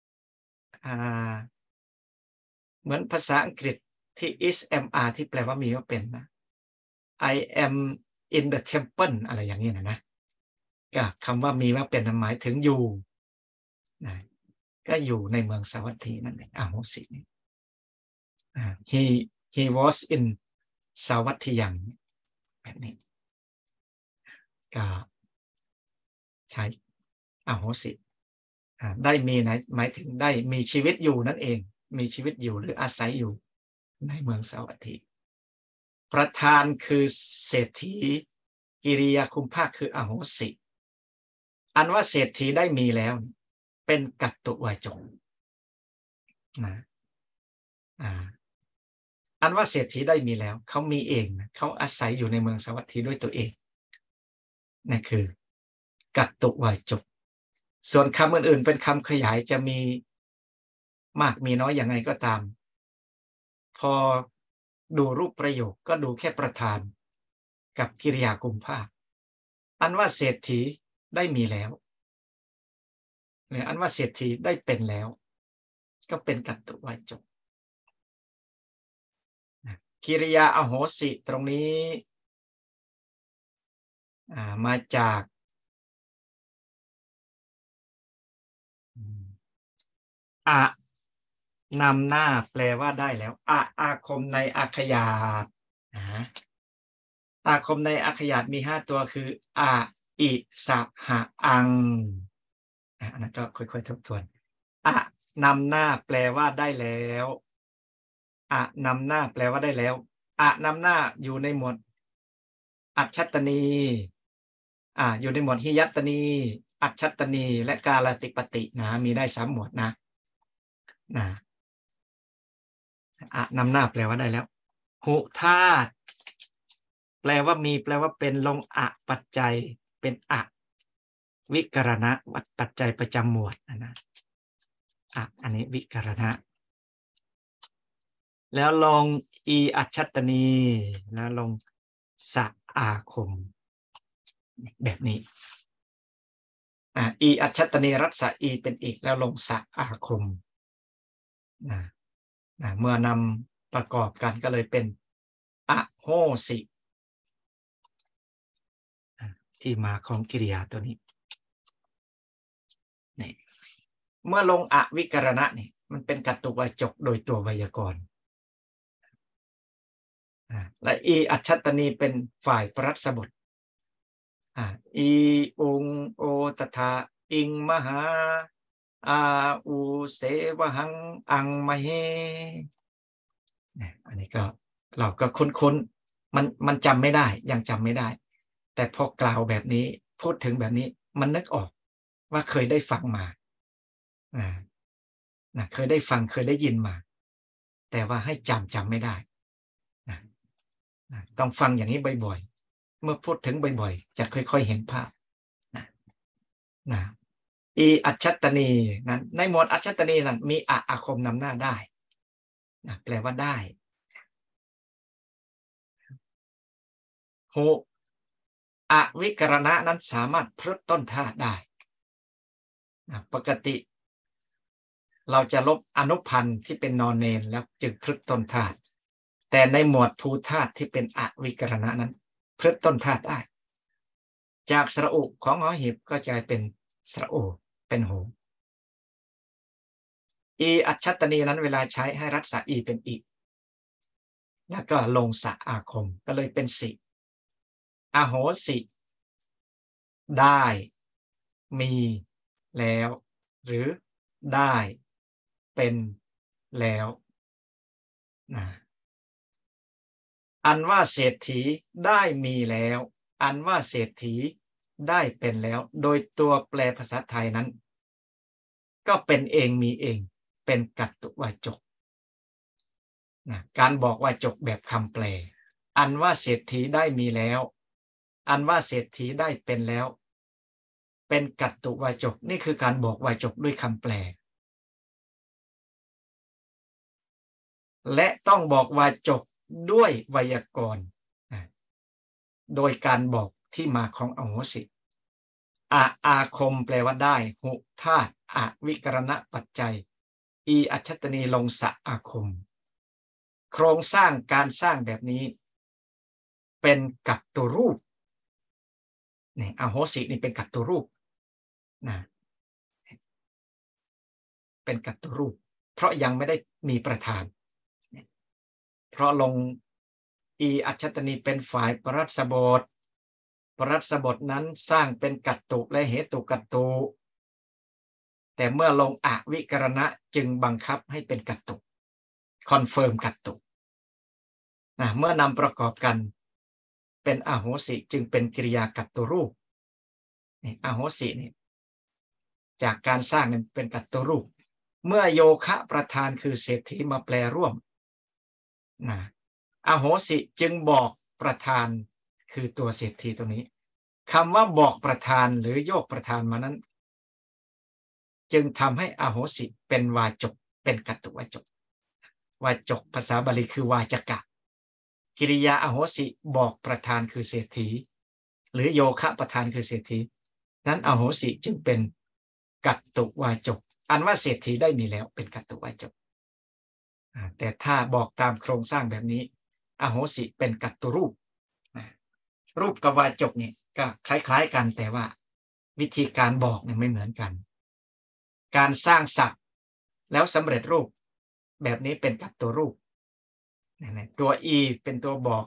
เหมือนภาษาอังกฤษที่ is am are ที่แปลว่ามีว่าเป็นนะ I am in the temple อะไรอย่างนี้นะนะก็คำว่ามีว่าเป็นหมายถึงอยู่นะก็อยู่ในเมืองสาวัตถีนั่นเองอโหสินี่ he he was in สาวัตถียังแบบนี้ก็ใช้อโหสิได้มีไหนหมายถึงได้มีชีวิตอยู่นั่นเองมีชีวิตอยู่หรืออาศัยอยู่ในเมืองสาวัตถีประธานคือเศรษฐีกิริยาคุมภาคคืออโหสิอันว่าเศรษฐีได้มีแล้วเป็นกัตตุวาจกนะอ่าอันว่าเศรษฐีได้มีแล้วเขามีเองนะเขาอาศัยอยู่ในเมืองสาวัตถีด้วยตัวเองนั่นคือกัตตุวาจกส่วนคำอื่นๆเป็นคำขยายจะมีมากมีน้อยอย่างไรก็ตามพอดูรูปประโยคก็ดูแค่ประธานกับกิริยากุมภาคอันว่าเศรษฐีได้มีแล้วหรืออันว่าเศรษฐีได้เป็นแล้วก็เป็นกัตตุวาจกกิริยาอโหสิตรงนี้มาจากอะนำหน้าแปลว่าได้แล้วอะอาคมในอาขยาตนะอาคมในอาขยาตมีห้าตัวคืออะอิสหะอังอันนั้นก็ค่อยๆทบทวนอะนำหน้าแปลว่าได้แล้วอะนำหน้าแปลว่าได้แล้วอะนำหน้าอยู่ในหมวดอัจฉตนีอ่าอยู่ในหมวดหิยัตตนีอัจฉตนีและกาลติปตินะมีได้สามหมวดนะนะอะนำหน้าแปลว่าได้แล้วหุธาตุแปลว่ามีแปลว่าเป็นลงอะปัจจัยเป็นอะวิกรณะปัจจัยประจำหมวดนะนะอะอันนี้วิกรณะแล้วลงอีอัจฉตนีแล้วลงสะอาคมแบบนี้อ่าอีอัจฉตนีรัศอีเป็นอีกแล้วลงสะอาคมนะนะเมื่อนำประกอบกันก็เลยเป็นอโหสิที่มาของกิริยาตัวนี้นี่เมื่อลงอวิกรณะนี่มันเป็นกัตตุวาจกโดยตัวไวยากรณ์และอีอัจฉตนีเป็นฝ่ายปรัศบทอีองโอตถาอิงมหาอาอูเสวหังอังมเหอันนี้ก็เราก็คุ้นๆมันมันจำไม่ได้ยังจำไม่ได้แต่พอกล่าวแบบนี้พูดถึงแบบนี้มันนึกออกว่าเคยได้ฟังมานะเคยได้ฟังเคยได้ยินมาแต่ว่าให้จำจำไม่ได้นะนะต้องฟังอย่างนี้บ่อยๆเมื่อพูดถึงบ่อยๆจะค่อยๆเห็นภาพนะนะอีอัจฉตนีนั้นในหมวดอัจฉตนีนั้นมีอะอาคมนำหน้าได้นะแปลว่าได้โหอวิกรณะนั้นสามารถพลึกต้นธาตุได้นะปกติเราจะลบอนุพันธ์ที่เป็นนอนเนนแล้วจึงพลึกต้นธาตุแต่ในหมวดภูธาตุที่เป็นอวิกรณะนั้นพลึกต้นธาตุได้จากสระอุของหอหีบก็จะเป็นสระโอเป็นโหอีอัจฉตนีนั้นเวลาใช้ให้รักษาอีเป็นอีแล้วก็ลงสะอาคมก็เลยเป็นสิอโหสิได้มีแล้วหรือได้เป็นแล้วนะอันว่าเศรษฐีได้มีแล้วอันว่าเศรษฐีได้เป็นแล้วโดยตัวแปลภาษาไทยนั้นก็เป็นเองมีเองเป็นกัตตุวาจกนะการบอกวาจกแบบคำแปลอันว่าเศรษฐีได้มีแล้วอันว่าเศรษฐีได้เป็นแล้วเป็นกัตตุวาจกนี่คือการบอกวาจกด้วยคำแปลและต้องบอกวาจกด้วยไวยากรณ์โดยการบอกที่มาของอโหสิอาอาคมแปลว่าได้หุธาตุอวิกรณะปัจจัยอีอัจฉตนีลงสะอาคมโครงสร้างการสร้างแบบนี้เป็นกัตตุรูปนี่อโหสินี่เป็นกัตตุรูปนะเป็นกัตตุรูปเพราะยังไม่ได้มีประธานเพราะลงอีอัจฉตนีเป็นฝ่ายปรัสบทปรัสบทนั้นสร้างเป็นกัตตุและเหตุกัตตุแต่เมื่อลงอวิกรณะจึงบังคับให้เป็นกัตตุคอนเฟิร์มกัตตุนะเมื่อนำประกอบกันเป็นอโหสิจึงเป็นกิริยากัตตุรูปนี่อโหสินี่จากการสร้างนั้นเป็นกัตตุรูปเมื่อโยคะประธานคือเศรษฐีมาแปลร่วมนะอโหสิจึงบอกประธานคือตัวเศรษฐีตัวนี้คำว่าบอกประธานหรือโยกประธานมานั้นจึงทำให้อโหสิเป็นวาจกเป็นกัตตุวาจกวาจกภาษาบาลีคือวาจกะกิริยาอโหสิบอกประธานคือเศรษฐีหรือโยคะประธานคือเศรษฐีนั้นอโหสิจึงเป็นกัตตุวาจกอันว่าเศรษฐีได้มีแล้วเป็นกัตตุวาจกแต่ถ้าบอกตามโครงสร้างแบบนี้อโหสิเป็นกัตตุรูปรูปกับวาจกเนี่ยก็คล้ายๆกันแต่ว่าวิธีการบอกเนี่ยไม่เหมือนกันการสร้างศัพท์แล้วสำเร็จรูปแบบนี้เป็นกัตตุรูปตัวอีเป็นตัวบอก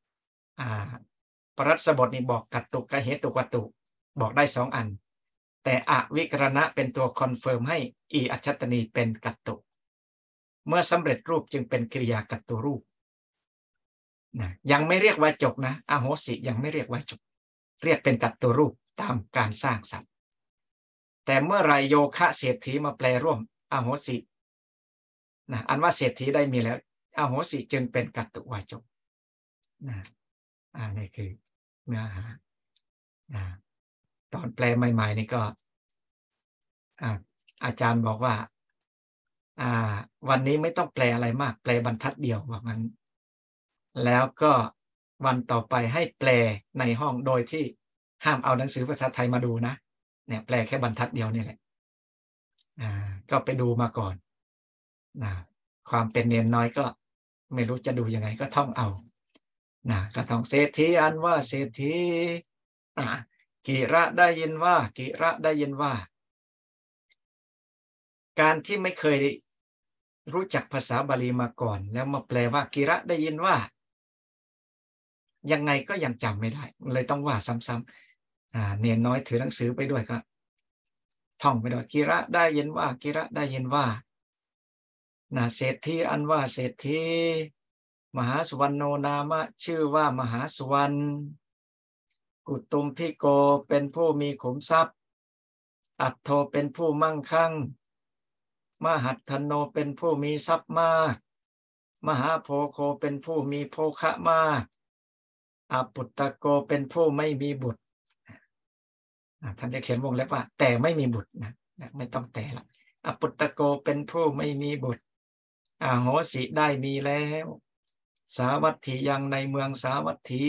ปรัสบทนี่บอกกัตตุกับเหตุกัตตุบอกได้สองอันแต่อวิกรณะเป็นตัวคอนเฟิร์มให้อีอัจฉตนีเป็นกัตตุเมื่อสำเร็จรูปจึงเป็นกริยากัตตุรูปนะยังไม่เรียกวาจกนะอโหสิยังไม่เรียกวาจกเรียกเป็นกัตตุรูปตามการสร้างศัพท์แต่เมื่อไรโยคะเศรษฐีมาแปลร่วมอโหสินะอันว่าเศรษฐีได้มีแล้วอโหสิจึงเป็นกัตตุวาจกนะอ่านี่คือเนื้อหานะตอนแปลใหม่ๆนี่ก็อ่าอาจารย์บอกว่าอ่าวันนี้ไม่ต้องแปลอะไรมากแปลบรรทัดเดียวว่ามันแล้วก็วันต่อไปให้แปลในห้องโดยที่ห้ามเอาหนังสือภาษาไทยมาดูนะเนี่ยแปลแค่บรรทัดเดียวนี่แหละอ่าก็ไปดูมาก่อนนะความเป็นเนนน้อยก็ไม่รู้จะดูยังไงก็ท่องเอานะก็ท่องเศรษฐีอันว่าเศรษฐีอ่ากิระได้ยินว่ากิระได้ยินว่าการที่ไม่เคยรู้จักภาษาบาลีมาก่อนแล้วมาแปลว่ากิระได้ยินว่ายังไงก็ยังจำไม่ได้เลยต้องว่าซ้ำๆอ่าเนนน้อยถือหนังสือไปด้วยก็ท่องไปด้วยกิระได้ยินว่ากิระได้ยินว่านะเศรษฐีอันว่าเศรษฐีมหาสุวรรณโนนามะชื่อว่ามหาสุวรรณกุตุมพิโกเป็นผู้มีขุมทรัพย์อัตโธเป็นผู้มั่งคั่งมหัตถโนเป็นผู้มีทรัพย์มากมหาโพโคเป็นผู้มีโภคะมากอปุตตโกเป็นผู้ไม่มีบุตรท่านจะเขียนวงเล็บว่าแต่ไม่มีบุตรนะไม่ต้องแต่ละอปุตตโกเป็นผู้ไม่มีบุตรอโหสิได้มีแล้วสาวัตถียังในเมืองสาวัตถี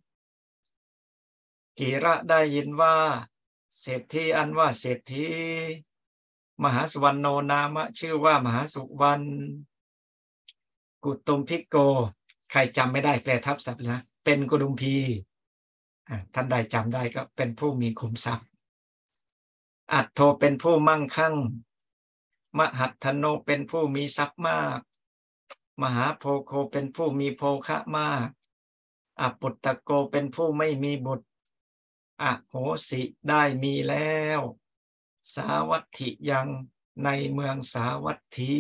กิระได้ยินว่าเศรษฐีอันว่าเศรษฐีมหาสุวรรณโนนามะชื่อว่ามหาสุวรรณกุตุมพิโกใครจำไม่ได้แปลทับศัพท์นะเป็นกุดุมพีท่านใดจำได้ก็เป็นผู้มีขุมทรัพย์อัตโธเป็นผู้มั่งคั่งมหัตถโนเป็นผู้มีทรัพย์มากมหาโพโคเป็นผู้มีโภคะมากอปุตตโกเป็นผู้ไม่มีบุตรอโหสิได้มีแล้วสาวัตถิยังในเมืองสาวัตถี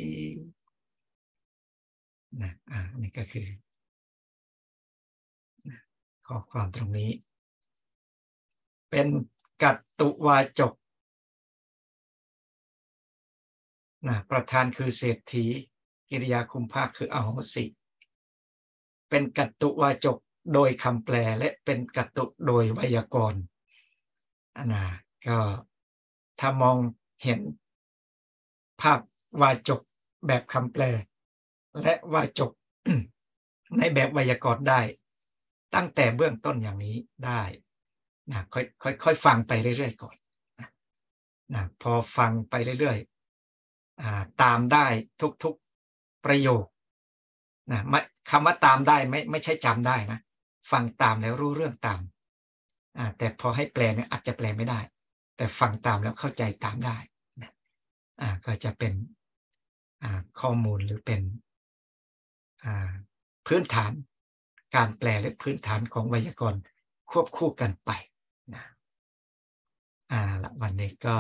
นะอ่านี่ก็คือข้อความตรงนี้เป็นกัตตุวาจกนะประธานคือเศรษฐีกิริยาคุมภาคคืออโหสิเป็นกัตตุวาจกโดยคำแปลและเป็นกัตตุโดยไวยากรณ์นะก็ถ้ามองเห็นภาพวาจกแบบคำแปลและวาจก ในแบบไวยากรณ์ได้ตั้งแต่เบื้องต้นอย่างนี้ได้นะค่อยค่อยค่อยฟังไปเรื่อยๆก่อนนะนะพอฟังไปเรื่อยๆตามได้ทุกๆประโยคนะคำว่าตามได้ไม่ไม่ใช่จำได้นะฟังตามแล้วรู้เรื่องตามแต่พอให้แปลเนี่ยอาจจะแปลไม่ได้แต่ฟังตามแล้วเข้าใจตามได้นะก็จะเป็นข้อมูลหรือเป็นพื้นฐานการแปลและพื้นฐานของไวยากรณ์ควบคู่กันไปนะอ่าวันนี้ก็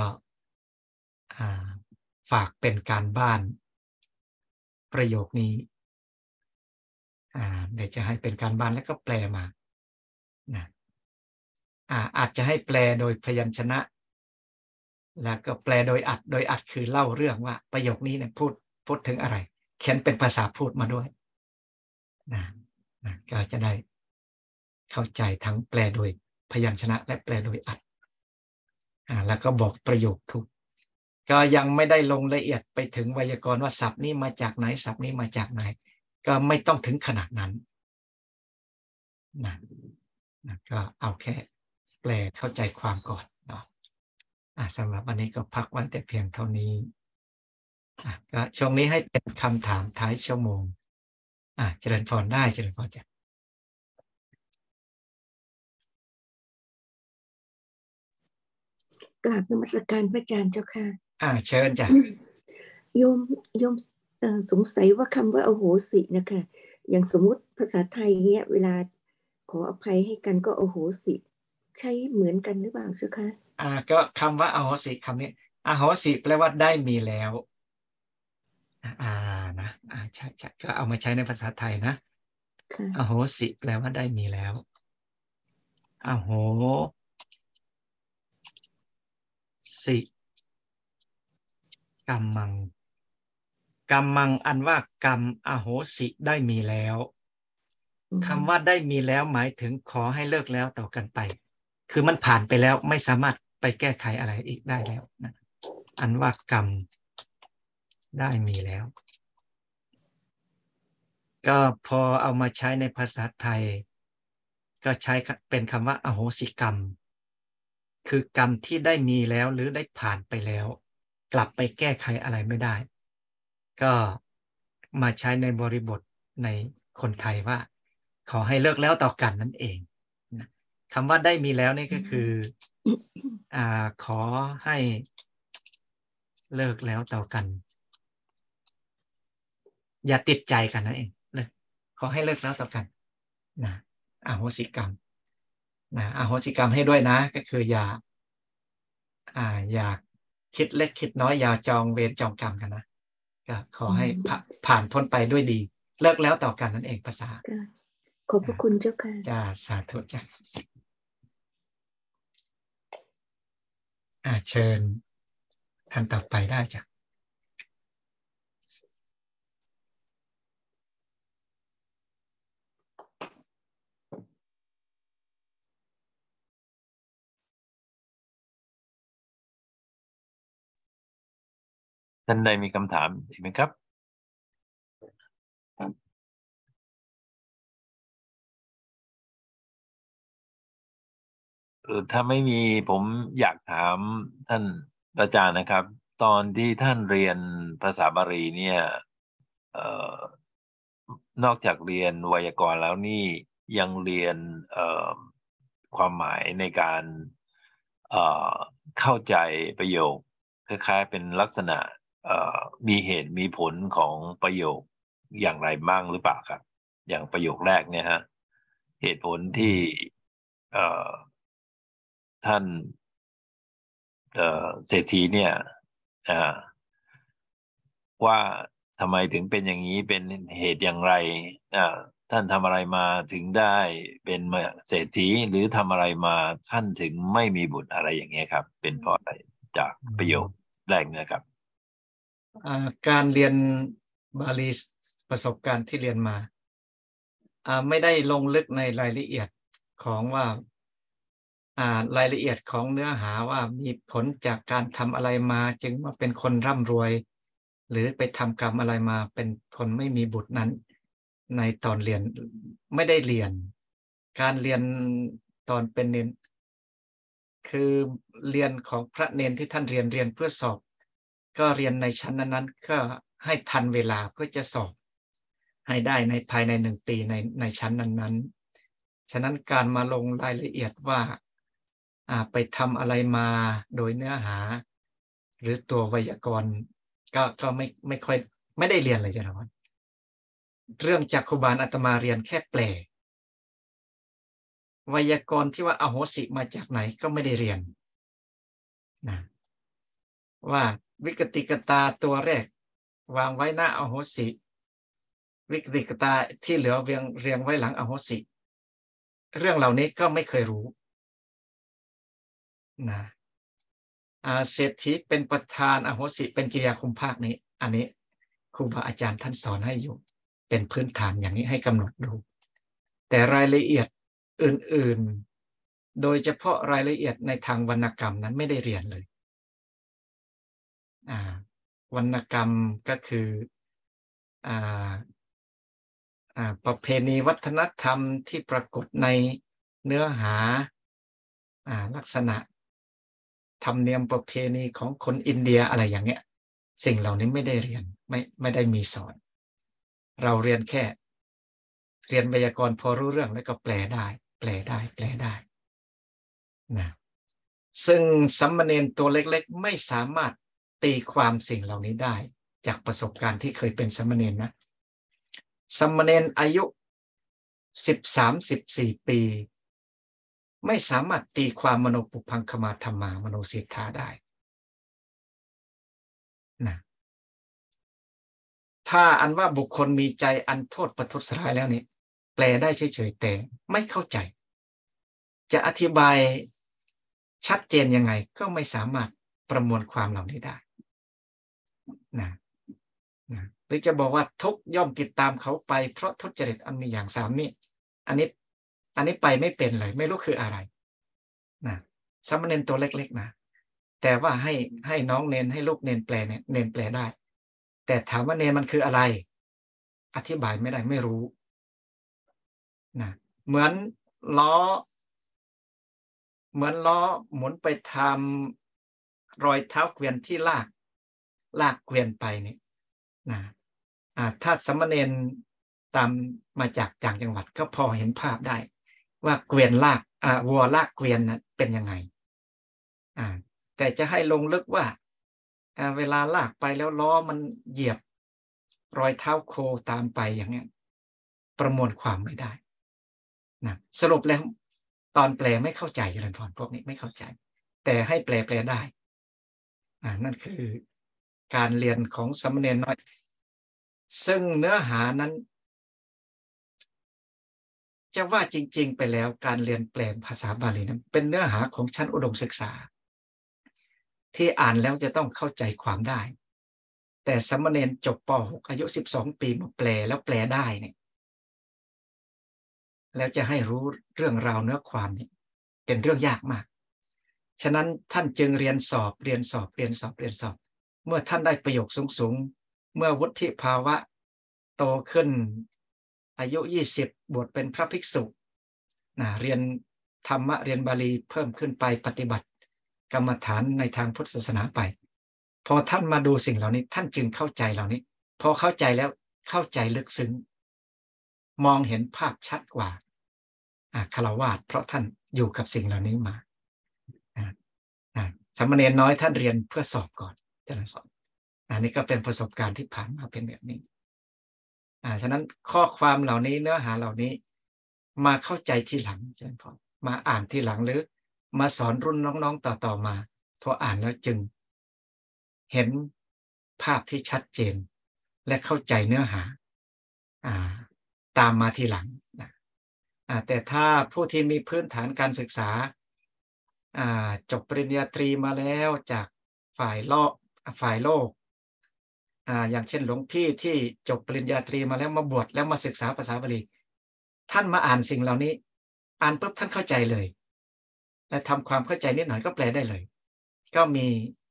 ฝากเป็นการบ้านประโยคนี้อ่าเดี๋ยวจะให้เป็นการบ้านแล้วก็แปลมานะอ่าอาจจะให้แปลโดยพยัญชนะแล้วก็แปลโดยอัดโดยอัดคือเล่าเรื่องว่าประโยคนี้เนี่ยพูดพูดถึงอะไรเขียนเป็นภาษาพูดมาด้วยนะนะก็จะได้เข้าใจทั้งแปลโดยพยัญชนะและแปลโดยอัดอ่าแล้วก็บอกประโยคถูกก็ยังไม่ได้ลงละเอียดไปถึงไวยากรณ์ว่าศัพท์นี้มาจากไหนศัพท์นี้มาจากไหนก็ไม่ต้องถึงขนาดนั้นนะนะก็เอาแค่แปลเข้าใจความก่อนเนาะอ่ะสำหรับวันนี้ก็พักไว้แต่เพียงเท่านี้อ่ะก็ช่วงนี้ให้เป็นคำถามท้ายชั่วโมงอ่ะเจริญพรได้เจริญพรจ้ะกราบนมัสการพระอาจารย์เจ้าค่ะอ่ะเชิญจ้ะโยมโยมสงสัยว่าคำว่าอโหสินะคะอย่างสมมุติภาษาไทยเนี้ยเวลาขออภัยให้กันก็อโหสิใช้เหมือนกันหรือเปล่าเจ้าค่ะอ่าก็คำว่าอโหสิคำนี้อโหสิแปลว่าได้มีแล้วอ่านะอ่าใช่ใช่ก็เอามาใช้ในภาษาไทยนะอโหสิแปลว่าได้มีแล้วอโหสิกัมมังกัมมังอันว่ากรรมอโหสิได้มีแล้วคำว่าได้มีแล้วหมายถึงขอให้เลิกแล้วต่อกันไปคือมันผ่านไปแล้วไม่สามารถไปแก้ไขอะไรอีกได้แล้วนะอันว่ากรรมได้มีแล้วก็พอเอามาใช้ในภาษาไทยก็ใช้เป็นคำว่าอโหสิกรรมคือกรรมที่ได้มีแล้วหรือได้ผ่านไปแล้วกลับไปแก้ไขอะไรไม่ได้ก็มาใช้ในบริบทในคนไทยว่าขอให้เลิกแล้วต่อกันนั่นเองคำว่าได้มีแล้วนี่ก็คืออ่าขอให้เลิกแล้วต่อกันอย่าติดใจกันนั่นเองเลยขอให้เลิกแล้วต่อกันนะอโหสิกรรมนะอโหสิกรรมให้ด้วยนะก็คืออย่าอ่าอย่าคิดเล็กคิดน้อยอย่าจองเวรจองกรรมกันนะก็ขอให้ผ่านพ้นไปด้วยดีเลิกแล้วต่อกันนั่นเองภาษาขอบพระคุณเจ้าค่ะจ้าสาธุจ้าอ่าเชิญท่านต่อไปได้จ้ะท่านใดมีคำถามอีกไหมครับเออถ้าไม่มีผมอยากถามท่านอาจารย์นะครับตอนที่ท่านเรียนภาษาบาลีเนี่ยเอ่อนอกจากเรียนไวยากรณ์แล้วนี่ยังเรียนเอ่อความหมายในการเอ่อเข้าใจประโยคคล้ายๆเป็นลักษณะเอ่อมีเหตุมีผลของประโยคอย่างไรบ้างหรือเปล่าครับอย่างประโยคแรกเนี่ยฮะเหตุผลที่เอ่อท่านเอ่อเศรษฐีเนี่ยอ่าว่าทำไมถึงเป็นอย่างนี้เป็นเหตุอย่างไรอ่าท่านทำอะไรมาถึงได้เป็นเศรษฐีหรือทำอะไรมาท่านถึงไม่มีบุตรอะไรอย่างเงี้ยครับเป็นเพราะอะไรจากประโยคแรกนะครับการเรียนบาลีประสบการณ์ที่เรียนมาไม่ได้ลงลึกในรายละเอียดของว่ารายละเอียดของเนื้อหาว่ามีผลจากการทำอะไรมาจึงมาเป็นคนร่ำรวยหรือไปทำกรรมอะไรมาเป็นคนไม่มีบุตรนั้นในตอนเรียนไม่ได้เรียนการเรียนตอนเป็นเนนคือเรียนของพระเนนที่ท่านเรียนเรียนเพื่อสอบก็เรียนในชั้นนั้นๆก็ให้ทันเวลาเพื่อจะสอบให้ได้ในภายในหนึ่งปีในในชั้นนั้นๆฉะนั้นการมาลงรายละเอียดว่าไปทำอะไรมาโดยเนื้อหาหรือตัวไวยากรณ์ก็ก็ไม่ไม่ค่อยไม่ได้เรียนเลยจ้ะนะเรื่องจักขุบาลอาตมาเรียนแค่แปลไวยากรณ์ที่ว่าอโหสิมาจากไหนก็ไม่ได้เรียนนะว่าวิกติกตาตัวแรกวางไว้หน้าอโหสิวิกติกตาที่เหลือเรียงเรียงไว้หลังอโหสิเรื่องเหล่านี้ก็ไม่เคยรู้นะอ่าเศรษฐีเป็นประธานอโหสิเป็นกิริยาคุมภาคนี้อันนี้ครูบาอาจารย์ท่านสอนให้อยู่เป็นพื้นฐานอย่างนี้ให้กำหนดดูแต่รายละเอียดอื่นๆโดยเฉพาะรายละเอียดในทางวรรณกรรมนั้นไม่ได้เรียนเลยอ่าวรรณกรรมก็คืออ่าอ่าประเพณีวัฒนธรรมที่ปรากฏในเนื้อหาอ่าลักษณะธรรมเนียมประเพณีของคนอินเดียอะไรอย่างเงี้ยสิ่งเหล่านี้ไม่ได้เรียนไม่ไม่ได้มีสอนเราเรียนแค่เรียนไวยากรณ์พอรู้เรื่องแล้วก็แปลได้แปลได้แปลได้นะซึ่งสามเณรตัวเล็กๆไม่สามารถตีความสิ่งเหล่านี้ได้จากประสบการณ์ที่เคยเป็นสามเณรนะสามเณรอายุสิบสาม สิบสี่ปีไม่สามารถตีความมโนปุพังคมาธรรมามโนสิทธาได้นะถ้าอันว่าบุคคลมีใจอันโทษประทุษร้ายแล้วนี่แปลได้เฉยๆแต่ไม่เข้าใจจะอธิบายชัดเจนยังไงก็ไม่สามารถประมวลความเหล่านี้ได้นะนะหรือจะบอกว่าทุกย่อมติดตามเขาไปเพราะทุจริตอันมีอย่างสามนี่อันนี้อันนี้ไปไม่เป็นเลยไม่รู้คืออะไรนะสามเณรตัวเล็กๆนะแต่ว่าให้ให้น้องเนนให้ลูกเนนแปลเนี่ยเนนแปลได้แต่ถามว่าเนนมันคืออะไรอธิบายไม่ได้ไม่รู้นะเหมือนล้อเหมือนล้อหมุนไปทำรอยเท้าเกวียนที่ลากลากเกวียนไปเนี่ยนะถ้าสามเณรตามมาจากต่างจังหวัดก็พอเห็นภาพได้ว่าเกวียนลากวัวลากเกวียนนะเป็นยังไงแต่จะให้ลงลึกว่าเวลาลากไปแล้วล้อมันเหยียบรอยเท้าโคตามไปอย่างนี้ประมวลความไม่ได้นะสรุปแล้วตอนแปลไม่เข้าใจเจริญพรพวกนี้ไม่เข้าใจแต่ให้แปลแปลได้นั่นคือการเรียนของสามเณรน้อยซึ่งเนื้อหานั้นจะว่าจริงๆไปแล้วการเรียนแปลภาษาบาลีนั้นเป็นเนื้อหาของชั้นอุดมศึกษาที่อ่านแล้วจะต้องเข้าใจความได้แต่สามเณรจบป หกอายุสิบสองปีมาแปลแล้วแปลได้เนี่ยแล้วจะให้รู้เรื่องราวเนื้อความนี่เป็นเรื่องยากมากฉะนั้นท่านจึงเรียนสอบเรียนสอบเรียนสอบเรียนสอบเมื่อท่านได้ประโยคสูงๆเมื่อวุฒิภาวะโตขึ้นอายุยี่สิบบวชเป็นพระภิกษุนะเรียนธรรมะเรียนบาลีเพิ่มขึ้นไปปฏิบัติกรรมฐานในทางพุทธศาสนาไปพอท่านมาดูสิ่งเหล่านี้ท่านจึงเข้าใจเหล่านี้พอเข้าใจแล้วเข้าใจลึกซึ้งมองเห็นภาพชัดกว่าฆราวาสเพราะท่านอยู่กับสิ่งเหล่านี้มาสามเณรน้อยท่านเรียนเพื่อสอบก่อนเจริญพรอันนี้ก็เป็นประสบการณ์ที่ผ่านมาเป็นแบบนี้อ่าฉะนั้นข้อความเหล่านี้เนื้อหาเหล่านี้มาเข้าใจทีหลังเจริญพรมาอ่านทีหลังหรือมาสอนรุ่นน้องๆต่อๆมาพออ่านแล้วจึงเห็นภาพที่ชัดเจนและเข้าใจเนื้อหาอ่าตามมาทีหลังนะอ่าแต่ถ้าผู้ที่มีพื้นฐานการศึกษาจบปริญญาตรีมาแล้วจากฝ่ายโลกฝ่ายโลกอย่างเช่นหลวงพี่ที่จบปริญญาตรีมาแล้วมาบวชแล้วมาศึกษาภาษาบาลีท่านมาอ่านสิ่งเหล่านี้อ่านปุ๊บท่านเข้าใจเลยและทำความเข้าใจนิดหน่อยก็แปลได้เลยก็มี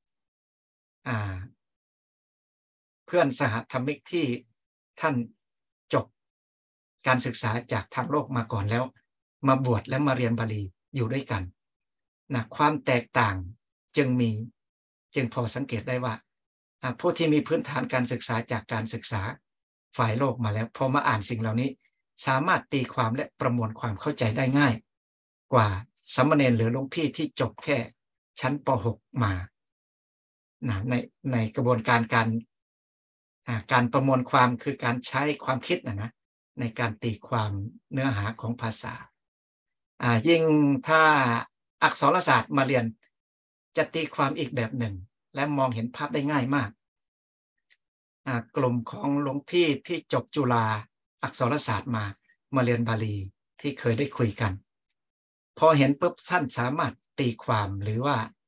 เพื่อนสหธรรมิกที่ท่านจบการศึกษาจากทางโลกมาก่อนแล้วมาบวชแล้วมาเรียนบาลีอยู่ด้วยกันนะความแตกต่างจึงมีจึงพอสังเกตได้ว่าผู้ที่มีพื้นฐานการศึกษาจากการศึกษาฝ่ายโลกมาแล้วพอมาอ่านสิ่งเหล่านี้สามารถตีความและประมวลความเข้าใจได้ง่ายกว่าสามเณรหรือหลวงพี่ที่จบแค่ชั้นป หก มานะในในกระบวนการการการประมวลความคือการใช้ความคิดนะนะในการตีความเนื้อหาของภาษายิ่งถ้าอักษรศาสตร์มาเรียนจะตีความอีกแบบหนึ่งและมองเห็นภาพได้ง่ายมากกลุ่มของหลวงพี่ที่จบจุฬาอักษรศาสตร์มามาเรียนบาลีที่เคยได้คุยกันพอเห็นปุ๊บท่านสามารถตีความหรือว่า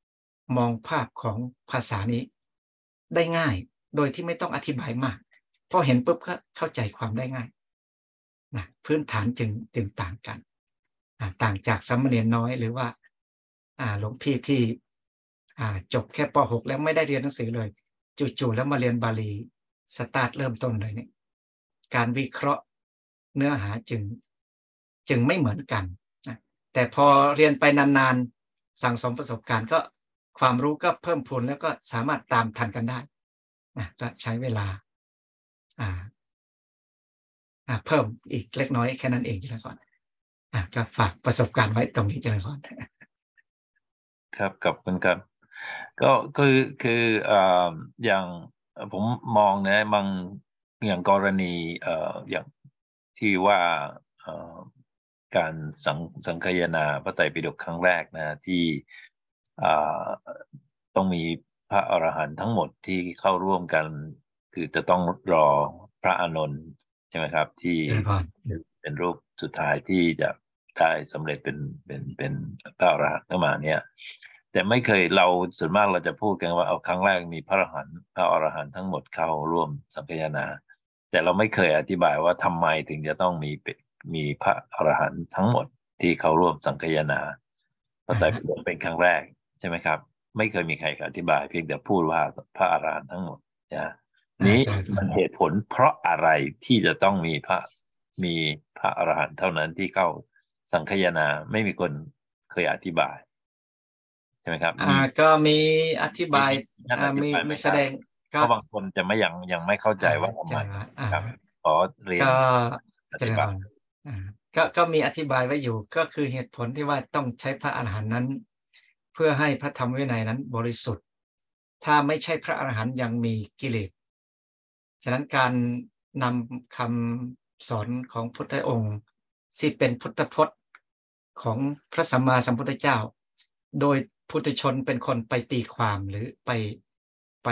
มองภาพของภาษานี้ได้ง่ายโดยที่ไม่ต้องอธิบายมากพอเห็นปุ๊บก็เข้าใจความได้ง่ายนะพื้นฐานจึงจึงต่างกันต่างจากสามเณรน้อยหรือว่าหลวงพี่ที่จบแค่ป หก แล้วไม่ได้เรียนหนังสือเลยจู่ๆแล้วมาเรียนบาลีสตาร์ทเริ่มต้นเลยเนี่ยการวิเคราะห์เนื้อหาจึงจึงไม่เหมือนกันนะแต่พอเรียนไปนานๆสั่งสมประสบการณ์ก็ความรู้ก็เพิ่มพูนแล้วก็สามารถตามทันกันได้นะก็ใช้เวลาอ่าอ่าเพิ่มอีกเล็กน้อยแค่นั้นเองจ้ะก่อนอ่าก็ฝากประสบการณ์ไว้ตรงนี้จ้ะก่อนครับขอบคุณครับก็คือคืออ่าอย่างผมมองนะบางอย่างกรณีเอ่ออย่างที่ว่าเอ่อการสังสังคายนาพระไตรปิฎกครั้งแรกนะที่อ่าต้องมีพระอรหันต์ทั้งหมดที่เข้าร่วมกันคือจะต้องรอพระอานนท์ใช่ไหมครับที่เป็นรูปสุดท้ายที่จะได้สำเร็จเป็นเป็นเป็นพระอรหันต์ขึ้นมาเนี่ยแต่ไม่เคยเราส่วนมากเราจะพูดกันว่าเอาครั้งแรกมีพระอรหันต์พระอรหันต์ทั้งหมดเข้าร่วมสังคายนาแต่เราไม่เคยอธิบายว่าทำไมถึงจะต้องมีมีพระอรหันต์ทั้งหมดที่เข้าร่วมสังคายนาพระไตรปิฎกเป็นครั้งแรกใช่ไหมครับไม่เคยมีใครอธิบายเพียงแต่พูดว่าพระอรหันต์ทั้งหมดนะนี้มันเหตุผลเพราะอะไรที่จะต้องมีพระมีพระอรหันต์เท่านั้นที่เข้าสังคายนาไม่มีคนเคยอธิบายใช่ไหมครับอ่าก็มีอธิบายอ่ามีมีแสดงก็บางคนจะไม่ยังยังไม่เข้าใจว่าทำไมครับขอเรียนอธิบายก็ก็มีอธิบายไว้อยู่ก็คือเหตุผลที่ว่าต้องใช้พระอรหันต์นั้นเพื่อให้พระธรรมวินัยนั้นบริสุทธิ์ถ้าไม่ใช่พระอรหันต์ยังมีกิเลสฉะนั้นการนำคำสอนของพุทธองค์ที่เป็นพุทธพจน์ของพระสัมมาสัมพุทธเจ้าโดยพุถุชนเป็นคนไปตีความหรือไปไป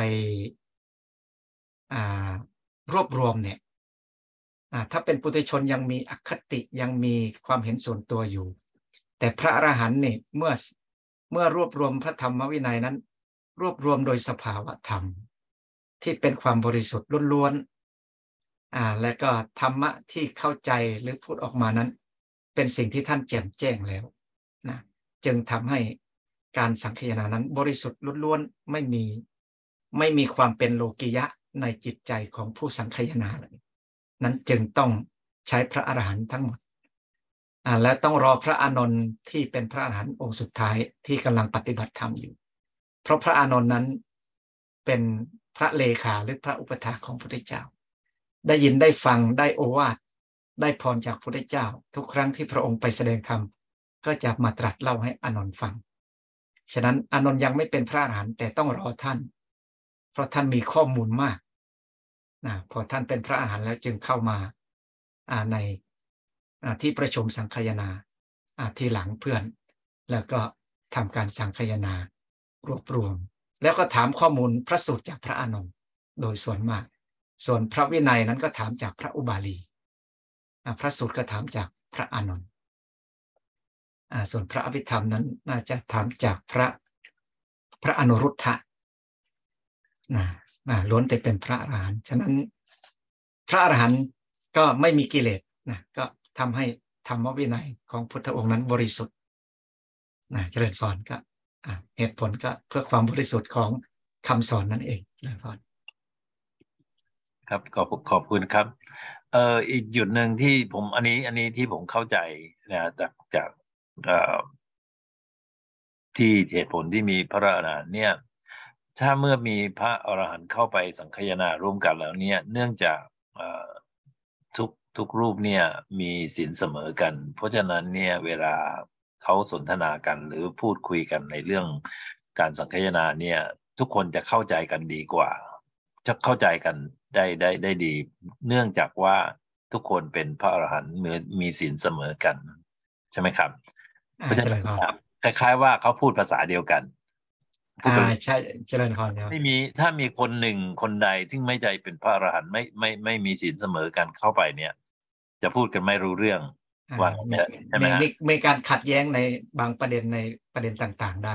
รวบรวมเนี่ยถ้าเป็นปุถุชนยังมีอคติยังมีความเห็นส่วนตัวอยู่แต่พระอรหันต์เนี่ยเมื่อเมื่อรวบรวมพระธรรมวินัยนั้นรวบรวมโดยสภาวะธรรมที่เป็นความบริสุทธิ์ล้วนๆอ่าและก็ธรรมะที่เข้าใจหรือพูดออกมานั้นเป็นสิ่งที่ท่านแจ่มแจ้งแล้วนะจึงทำให้การสังคายนานั้นบริสุทธิ์ล้วนๆไม่มีไม่มีความเป็นโลกิยะในจิตใจของผู้สังคายนาเลยนั้นจึงต้องใช้พระอรหันต์ทั้งหมดอ่าและต้องรอพระอานนท์ที่เป็นพระอรหันต์องค์สุดท้ายที่กำลังปฏิบัติธรรมอยู่เพราะพระอานนท์นั้นเป็นพระเลขาหรือพระอุปถาของพระพุทธเจ้าได้ยินได้ฟังได้โอวาทได้พรจากพระพุทธเจ้าทุกครั้งที่พระองค์ไปแสดงธรรมก็จะมาตรัสเล่าให้อานนท์ฟังฉะนั้นอานนท์ยังไม่เป็นพระอรหันต์แต่ต้องรอท่านเพราะท่านมีข้อมูลมากนะพอท่านเป็นพระอรหันต์แล้วจึงเข้ามาในที่ประชุมสังคายนาที่หลังเพื่อนแล้วก็ทำการสังคายนารวบรวมแล้วก็ถามข้อมูลพระสูตรจากพระอานนท์โดยส่วนมากส่วนพระวินัยนั้นก็ถามจากพระอุบาลีพระสูตรก็ถามจากพระอานนท์ส่วนพระอภิธรรมนั้นน่าจะถามจากพระพระอนุรุทธะนะนะล้วนแต่เป็นพระอรหันต์ฉะนั้นพระอรหันต์ก็ไม่มีกิเลสนะก็ทำให้ธรรมวินัยของพุทธองค์นั้นบริสุทธิ์นะเจริญพรก็เหตุผลก็เพื่อความบริสุทธิ์ของคำสอนนั่นเองเจริญพรครับขอบขอบคุณครับเอ่ออีกจุดหนึ่งที่ผมอันนี้อันนี้ที่ผมเข้าใจนะจากจากเอ่อที่เหตุผลที่มีพระอรหันต์เนี่ยถ้าเมื่อมีพระอรหันต์เข้าไปสังคายนาร่วมกันแล้วเนี่ยเนื่องจากทุกทุกรูปเนี่ยมีศีลเสมอกันเพราะฉะนั้นเนี่ยเวลาเขาสนทนากันหรือพูดคุยกันในเรื่องการสังคายนาเนี่ยทุกคนจะเข้าใจกันดีกว่าจะเข้าใจกันได้ได้ได้ดีเนื่องจากว่าทุกคนเป็นพระอรหันต์มีศีลเสมอกันใช่ไหมครับเพราะฉะนั้นคล้ายๆว่าเขาพูดภาษาเดียวกันอ่าใช่เจริญพรครับไม่มีถ้ามีคนหนึ่งคนใดซึ่งไม่ใจเป็นพระอรหันต์ไม่ไม่ไม่มีศีลเสมอกันเข้าไปเนี่ยจะพูดกันไม่รู้เรื่องว่าใช่ไหมมีมีการขัดแย้งในบางประเด็นในประเด็นต่างๆได้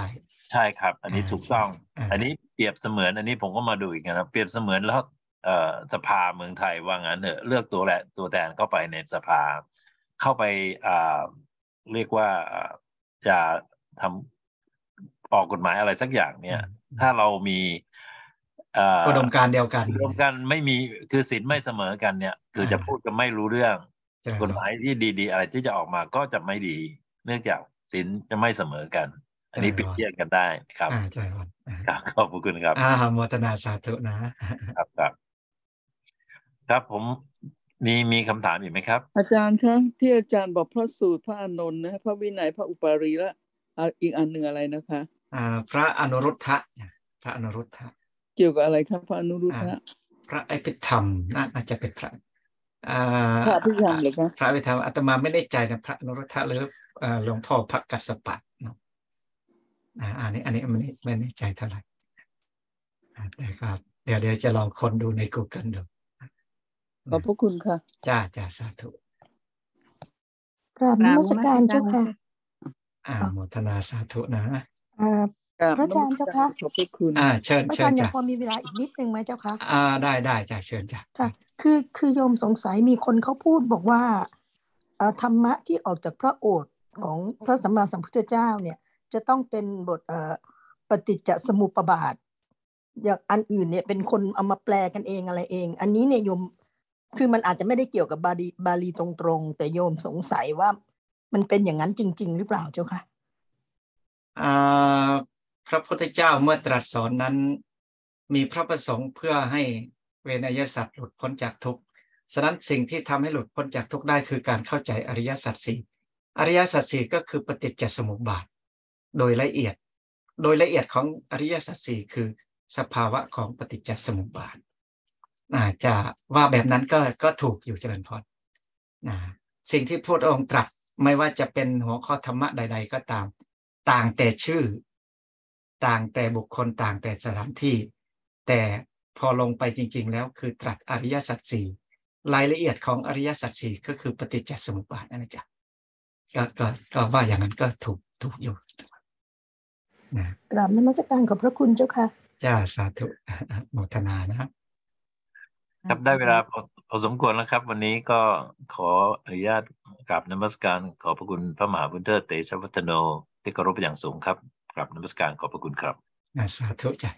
ใช่ครับอันนี้อ่าถูกต้องอ่าอันนี้เปรียบเสมือนอันนี้ผมก็มาดูอีกนะเปรียบเสมือนแล้วเอ่อสภาเมืองไทยว่างั้นเถอะเลือกตัวแหละตัวแทนเข้าไปในสภาเข้าไปอ่าเรียกว่าอ่าจะทำออกกฎหมายอะไรสักอย่างเนี่ยถ้าเรามีเอ่ออุดมการณ์เดียวกันรวมกันไม่มีคือสินไม่เสมอกันเนี่ยคือจะพูดกันไม่รู้เรื่องใช่ครับกฎหมายที่ดีๆอะไรที่จะออกมาก็จะไม่ดี เนื่องจากสินจะไม่เสมอกัน อันนี้เปรียบเทียบกันได้ครับอ่าใช่ครับอ่าครับขอบคุณครับอ่าโมทนาสาธุนะครับครับครับผมมีมีคำถามอีกไหมครับอาจารย์คะที่อาจารย์บอกพระสูตรพระอานนท์นะพระวินัยพระอุปารีและอ่ะอีกอันหนึ่งอะไรนะคะอ่าพระอนุรุทธะพระอนุรุทธะเกี่ยวกับอะไรครับพระอนุรุทธะพระอภิธรรมน่าน่าจะเป็นพระอ่าพระอภิธรรมเหรอคะพระอภิธรรมอาตมาไม่ได้ใจนะพระอนุรุทธะหรือเอ่อหลวงพ่อพระกัสสปะเนาะอ่าอันนี้อันนี้ไม่ได้ไม่ได้ใจเท่าไหร่อ่าแต่ครับเดี๋ยวเดี๋ยวจะลองค้นดูใน Google ดูขอบพระคุณค่ะจ้าจ้าสาธุกราบนมัสการเจ้าค่ะอ่าโมทนาสาธุนะอ่ากราบพระอาจารย์เจ้าค่ะขอบพระคุณอ่าเชิญพระอาเชิจารญย์ยัจ้ะงพอมีเวลาอีกนิดนึงไหมเจ้าคะอ่าได้ได้จ้ะเชิญจ้ะค่ะคือคือโยมสงสัยมีคนเขาพูดบอกว่าเอ่อธรรมะที่ออกจากพระโอษฐ์ของพระสัมมาสัมพุทธเจ้าเนี่ยจะต้องเป็นบทเอ่อปฏิจจสมุปบาทอย่างอันอื่นเนี่ยเป็นคนเอามาแปลกันเองอะไรเอง อันนี้เนี่ยโยมคือมันอาจจะไม่ได้เกี่ยวกับบาลีบาลีตรงๆแต่โยมสงสัยว่ามันเป็นอย่างนั้นจริงๆหรือเปล่าเจ้าค่ะอ่าพระพุทธเจ้าเมื่อตรัสสอนนั้นมีพระประสงค์เพื่อให้เวนยสัตว์หลุดพ้นจากทุกข์ฉะนั้นสิ่งที่ทำให้หลุดพ้นจากทุกข์ได้คือการเข้าใจอริยสัจสี่อริยสัจสี่ก็คือปฏิจจสมุปบาทโดยละเอียดโดยละเอียดของอริยสัจสี่คือสภาวะของปฏิจจสมุปบาทอาจะว่าแบบนั้นก็ก็ถูกอยู่เจริญพรนะสิ่งที่พระองค์ตรัสไม่ว่าจะเป็นหัวข้อธรรมะใด ๆ ก็ตามต่างแต่ชื่อต่างแต่บุคคลต่างแต่สถานที่แต่พอลงไปจริงๆแล้วคือตรัสอริยสัจสี่รายละเอียดของอริยสัจสี่ก็คือปฏิจจสมุปบาทนั่นเองจ้ะก็ก็ก็ว่าอย่างนั้นก็ถูกถูกอยู่นะกราบนมัสการขอบพระคุณเจ้าค่ะจ้าสาธุโมทนานะครับครับได้เวลาพอพอสมควรแล้วครับ วันนี้ก็ขออนุญาตกราบนมัสการขอบพระคุณพระมหาบุญเทิดเตชะวัฒโนที่เคารพอย่างสูงครับกราบนมัสการขอบพระคุณครับอ่าสาธุจ้ะ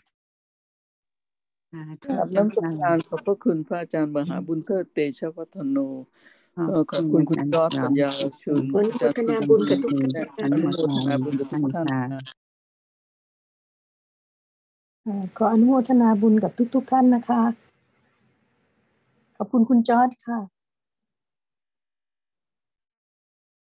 กราบนมัสการขอบพระคุณพระอาจารย์มหาบุญเทิดเตชะวัฒโนก็ขอบคุณคุณจอร์จปัญญาชุนขออนุโมทนาบุญกับทุกท่านและอนุโมทนาบุญกับทุกท่านอ่าขออนุโมทนาบุญกับทุกๆท่านนะคะ ขอบคุณคุณจอร์จค่ะ